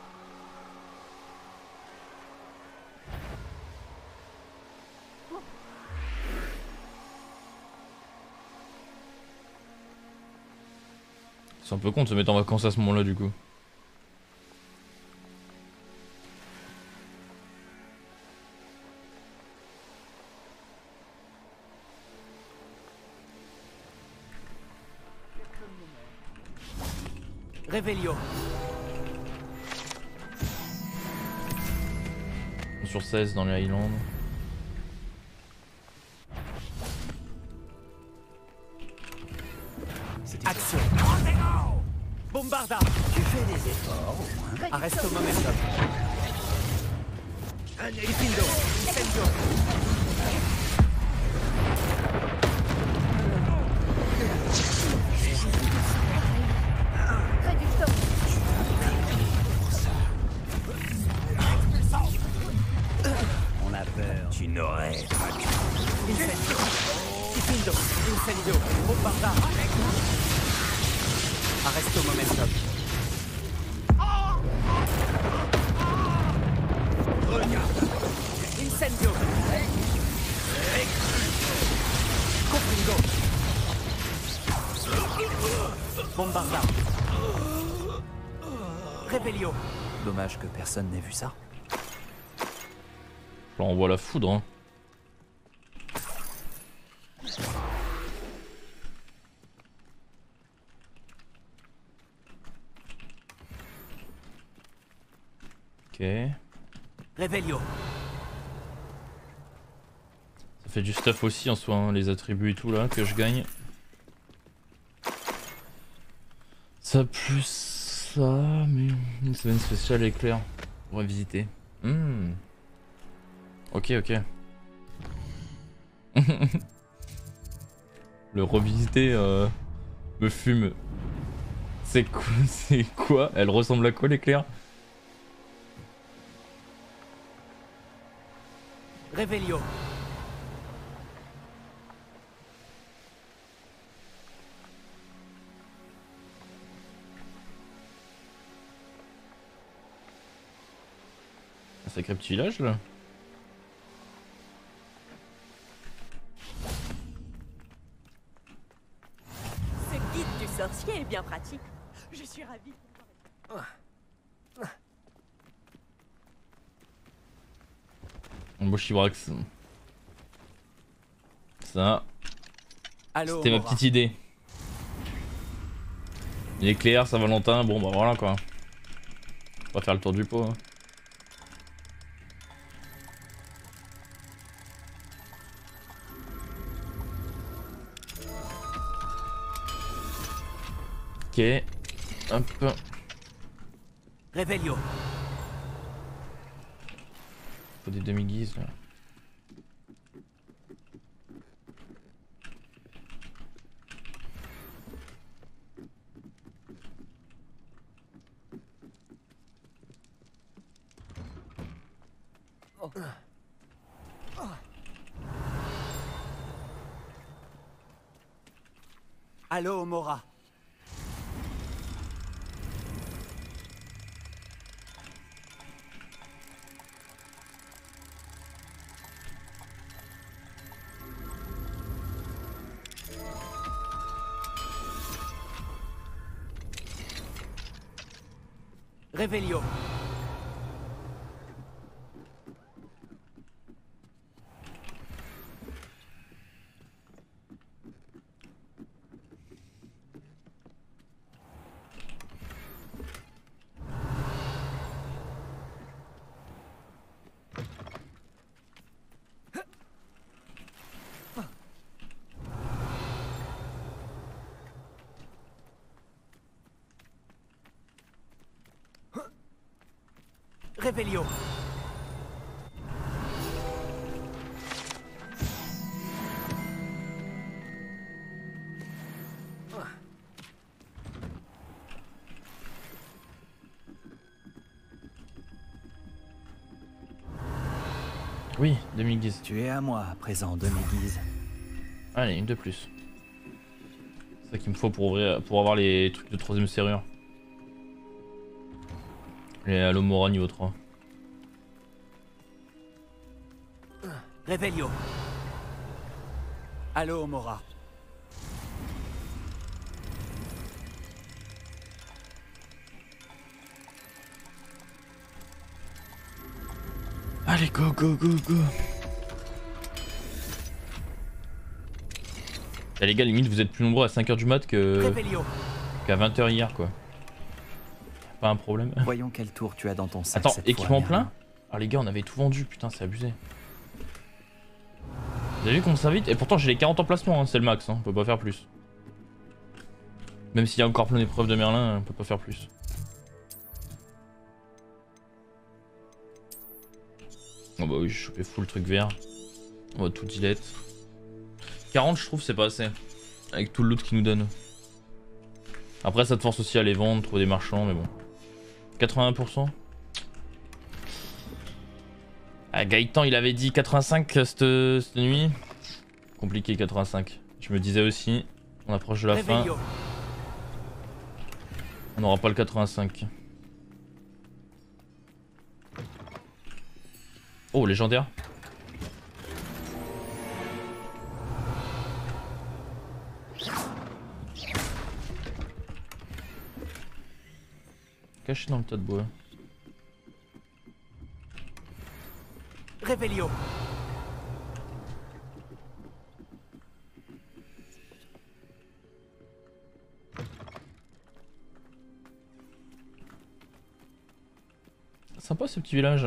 C'est un peu con de se mettre en vacances à ce moment-là du coup. Revelio. Sur 16 dans les Highlands. Action. Bombarda. Tu fais des efforts, au moins. Arresto momentum. Difendo. Incendio. On a peur. Tu n'aurais pas dû. Incendio. Difendo. Incendio. Bombarda. Arresto momentum. Regarde. Incendio. Confringo. Bombarda. Revelio. Dommage que personne n'ait vu ça. Là on voit la foudre hein. Ok. Revelio. Ça fait du stuff aussi en soi, hein, les attributs et tout là que je gagne. Ça plus ça, mais une semaine spéciale éclair. On va visiter. Ok, ok. Le revisiter me fume. C'est quoi, c'est quoi? Elle ressemble à quoi l'éclair? Revelio. Un sacré petit village là. Ce guide du sorcier est bien pratique. Je suis ravie. Bon Chibrax. Ça. Allô, C'était ma Mora. petite idée. L'éclair, Saint-Valentin, bon bah voilà quoi. On va faire le tour du pot. Hein. Ok. Hop. Revelio. Faut des demi-guises là. Allô, Mora. Revelio. Revelio. Oui, demi-guise. Tu es à moi à présent, demi-guise. Allez, une de plus. C'est ça qu'il me faut pour ouvrir, pour avoir les trucs de 3ème serrure. Et Alomora niveau 3. Revelio. Allo Mora. Allez, go, go, go, go. Ah, les gars, limite, vous êtes plus nombreux à 5h du mat qu'à 20h hier, quoi. Pas un problème. Voyons quel tour tu as dans ton sac. Attends, cette équipement fois, plein? Ah, les gars, on avait tout vendu, putain, c'est abusé. Vous avez vu qu'on s'invite? Et pourtant, j'ai les 40 emplacements, hein, c'est le max, hein, on peut pas faire plus. Même s'il y a encore plein d'épreuves de Merlin, on peut pas faire plus. Oh bah oui, j'ai chopé full truc vert. On va tout delete. 40 je trouve c'est pas assez. Avec tout le loot qu'ils nous donnent. Après ça te force aussi à les vendre, trouver des marchands mais bon. 81%. Ah, Gaëtan il avait dit 85 cette nuit. Compliqué 85. Je me disais aussi, on approche de la fin. On n'aura pas le 85. Oh légendaire. Caché dans le tas de bois. Revelio. Sympa ce petit village.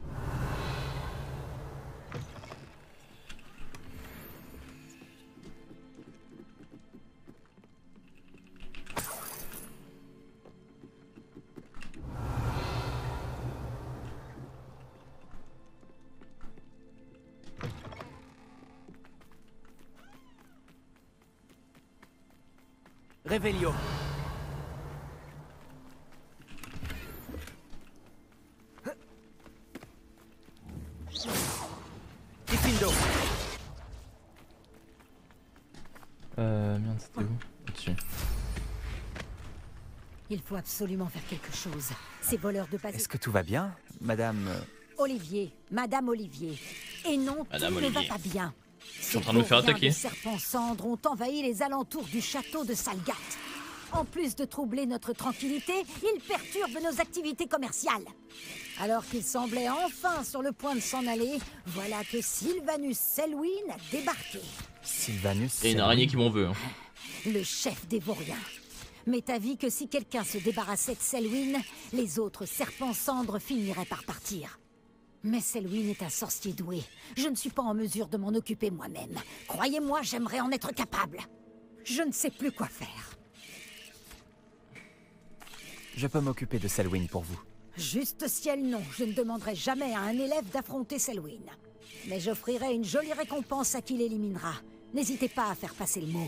Revelio. Diffindo. Merde, c'était où? Au-dessus. Il faut absolument faire quelque chose. Ces voleurs de base. Est-ce que tout va bien, madame Olivier, Madame Olivier. Et non, Madame tout ne Olivier. va pas bien. Je suis en train de me faire attaquer. Les serpents cendres ont envahi les alentours du château de Salgat. En plus de troubler notre tranquillité, ils perturbent nos activités commerciales. Alors qu'ils semblaient enfin sur le point de s'en aller, voilà que Sylvanus Selwyn a débarqué. Sylvanus. Et une araignée qui m'en veut. Hein. Le chef des Vauriens. M'est avis que si quelqu'un se débarrassait de Selwyn, les autres serpents cendres finiraient par partir. Mais Selwyn est un sorcier doué. Je ne suis pas en mesure de m'en occuper moi-même. Croyez-moi, j'aimerais en être capable. Je ne sais plus quoi faire. Je peux m'occuper de Selwyn pour vous. Juste ciel, non. Je ne demanderai jamais à un élève d'affronter Selwyn. Mais j'offrirai une jolie récompense à qui l'éliminera. N'hésitez pas à faire passer le mot.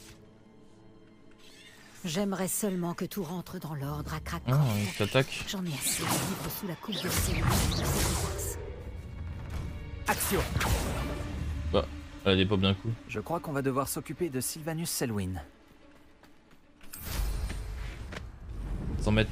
J'aimerais seulement que tout rentre dans l'ordre à Krakow. Ah, il t'attaque. J'en ai assez de vivre sous la coupe de Selwyn. Action. Bah, elle a des pop d'un coup. Je crois qu'on va devoir s'occuper de Sylvanus Selwyn. 100 mètres.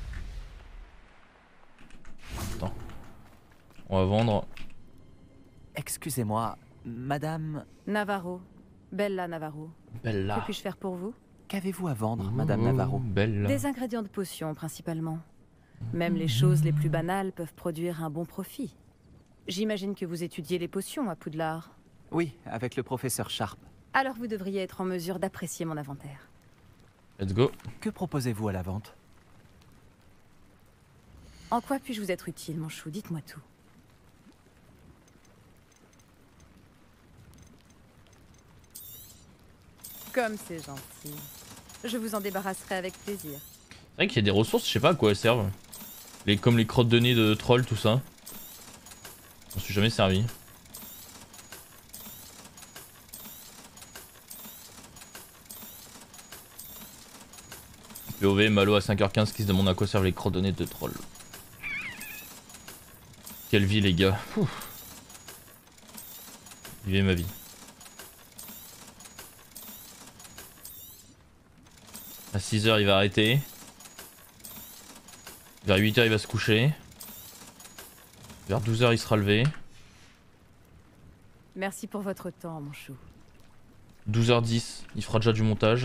Attends. On va vendre. Excusez-moi, madame... Navarro. Bella Navarro. Bella. Que puis-je faire pour vous? Qu'avez-vous à vendre, madame Navarro? Bella. Des ingrédients de potions, principalement. Même les choses les plus banales peuvent produire un bon profit. J'imagine que vous étudiez les potions à Poudlard. Oui, avec le professeur Sharp. Alors vous devriez être en mesure d'apprécier mon inventaire. Let's go. Que proposez-vous à la vente? En quoi puis-je vous être utile, mon chou? Dites-moi tout. Comme c'est gentil. Je vous en débarrasserai avec plaisir. C'est vrai qu'il y a des ressources, je sais pas à quoi elles servent. Comme les crottes de nez de troll, tout ça. Je m'en suis jamais servi. POV, Malo à 5h15 qui se demande à quoi servent les crottes de nez de troll. Quelle vie les gars. Ouf. Vivez ma vie. À 6h il va arrêter. Vers 8h il va se coucher. Vers 12h il sera levé. Merci pour votre temps, mon chou. 12h10 il fera déjà du montage.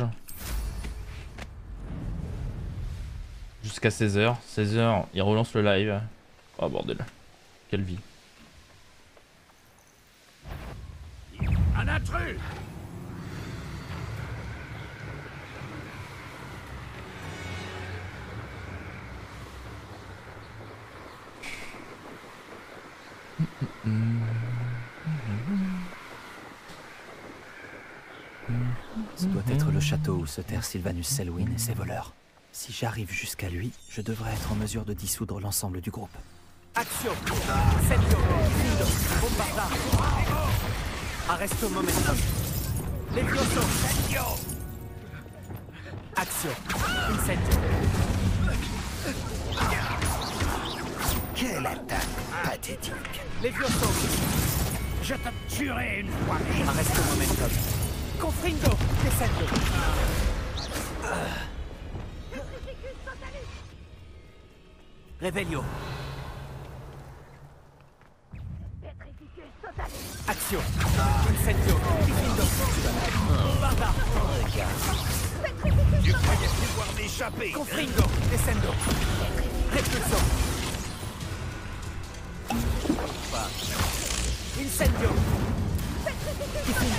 Jusqu'à 16h. 16h il relance le live. Oh bordel. Quelle vie. Un intrus! Ce doit être le château où se terre Sylvanus Selwyn et ses voleurs. Si j'arrive jusqu'à lui, je devrais être en mesure de dissoudre l'ensemble du groupe. Action! Incendio! Findo! Bombarda! Arresto momentum! Levioso! Action! Incendio! Quelle attaque pathétique! Levioso! Je te tuerai une fois! Arresto momentum! Confringo! Descendo! Revelio! Action! Incendio! Findo! Bombarda! Tu croyais pouvoir m'échapper! Confringo! Descendo! Repulso! Incendio! Findo!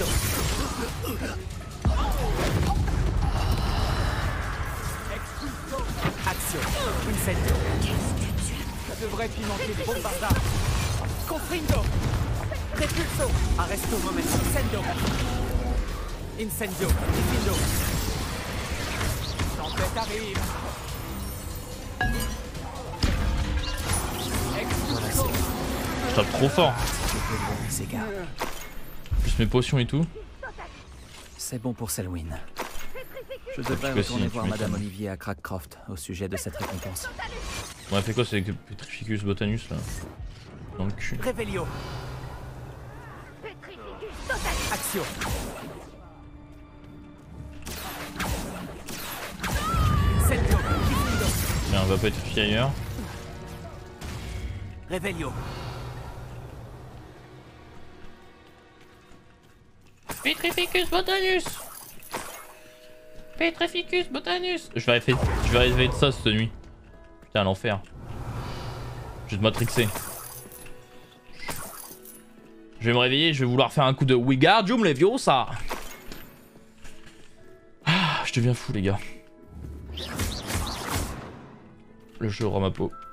Expulso! Action! Incendio! Ça devrait pimenter Bombarda! Confringo! Repulso! Arresto momentum! Incendio! Incendio! Findo! Tempête arrive! Expulso! Je tape trop fort. Ces gars. Plus mes potions et tout. C'est bon pour Selwyn. Je devrais retourner voir Madame Olivier à Crackcroft au sujet de cette récompense. Bon, elle fait quoi? C'est avec Petrificus Botanus là? Dans le cul. Revelio! Action! Incendio! Findo! Bien, on va pas être fier ailleurs. Revelio! Petrificus Botanus! Petrificus Botanus! Je vais arriver de ça cette nuit. Putain, l'enfer. Je vais te matrixer. Je vais me réveiller, je vais vouloir faire un coup de Wingardium Leviosa. Ah, je deviens fou les gars. Le jeu rend ma peau.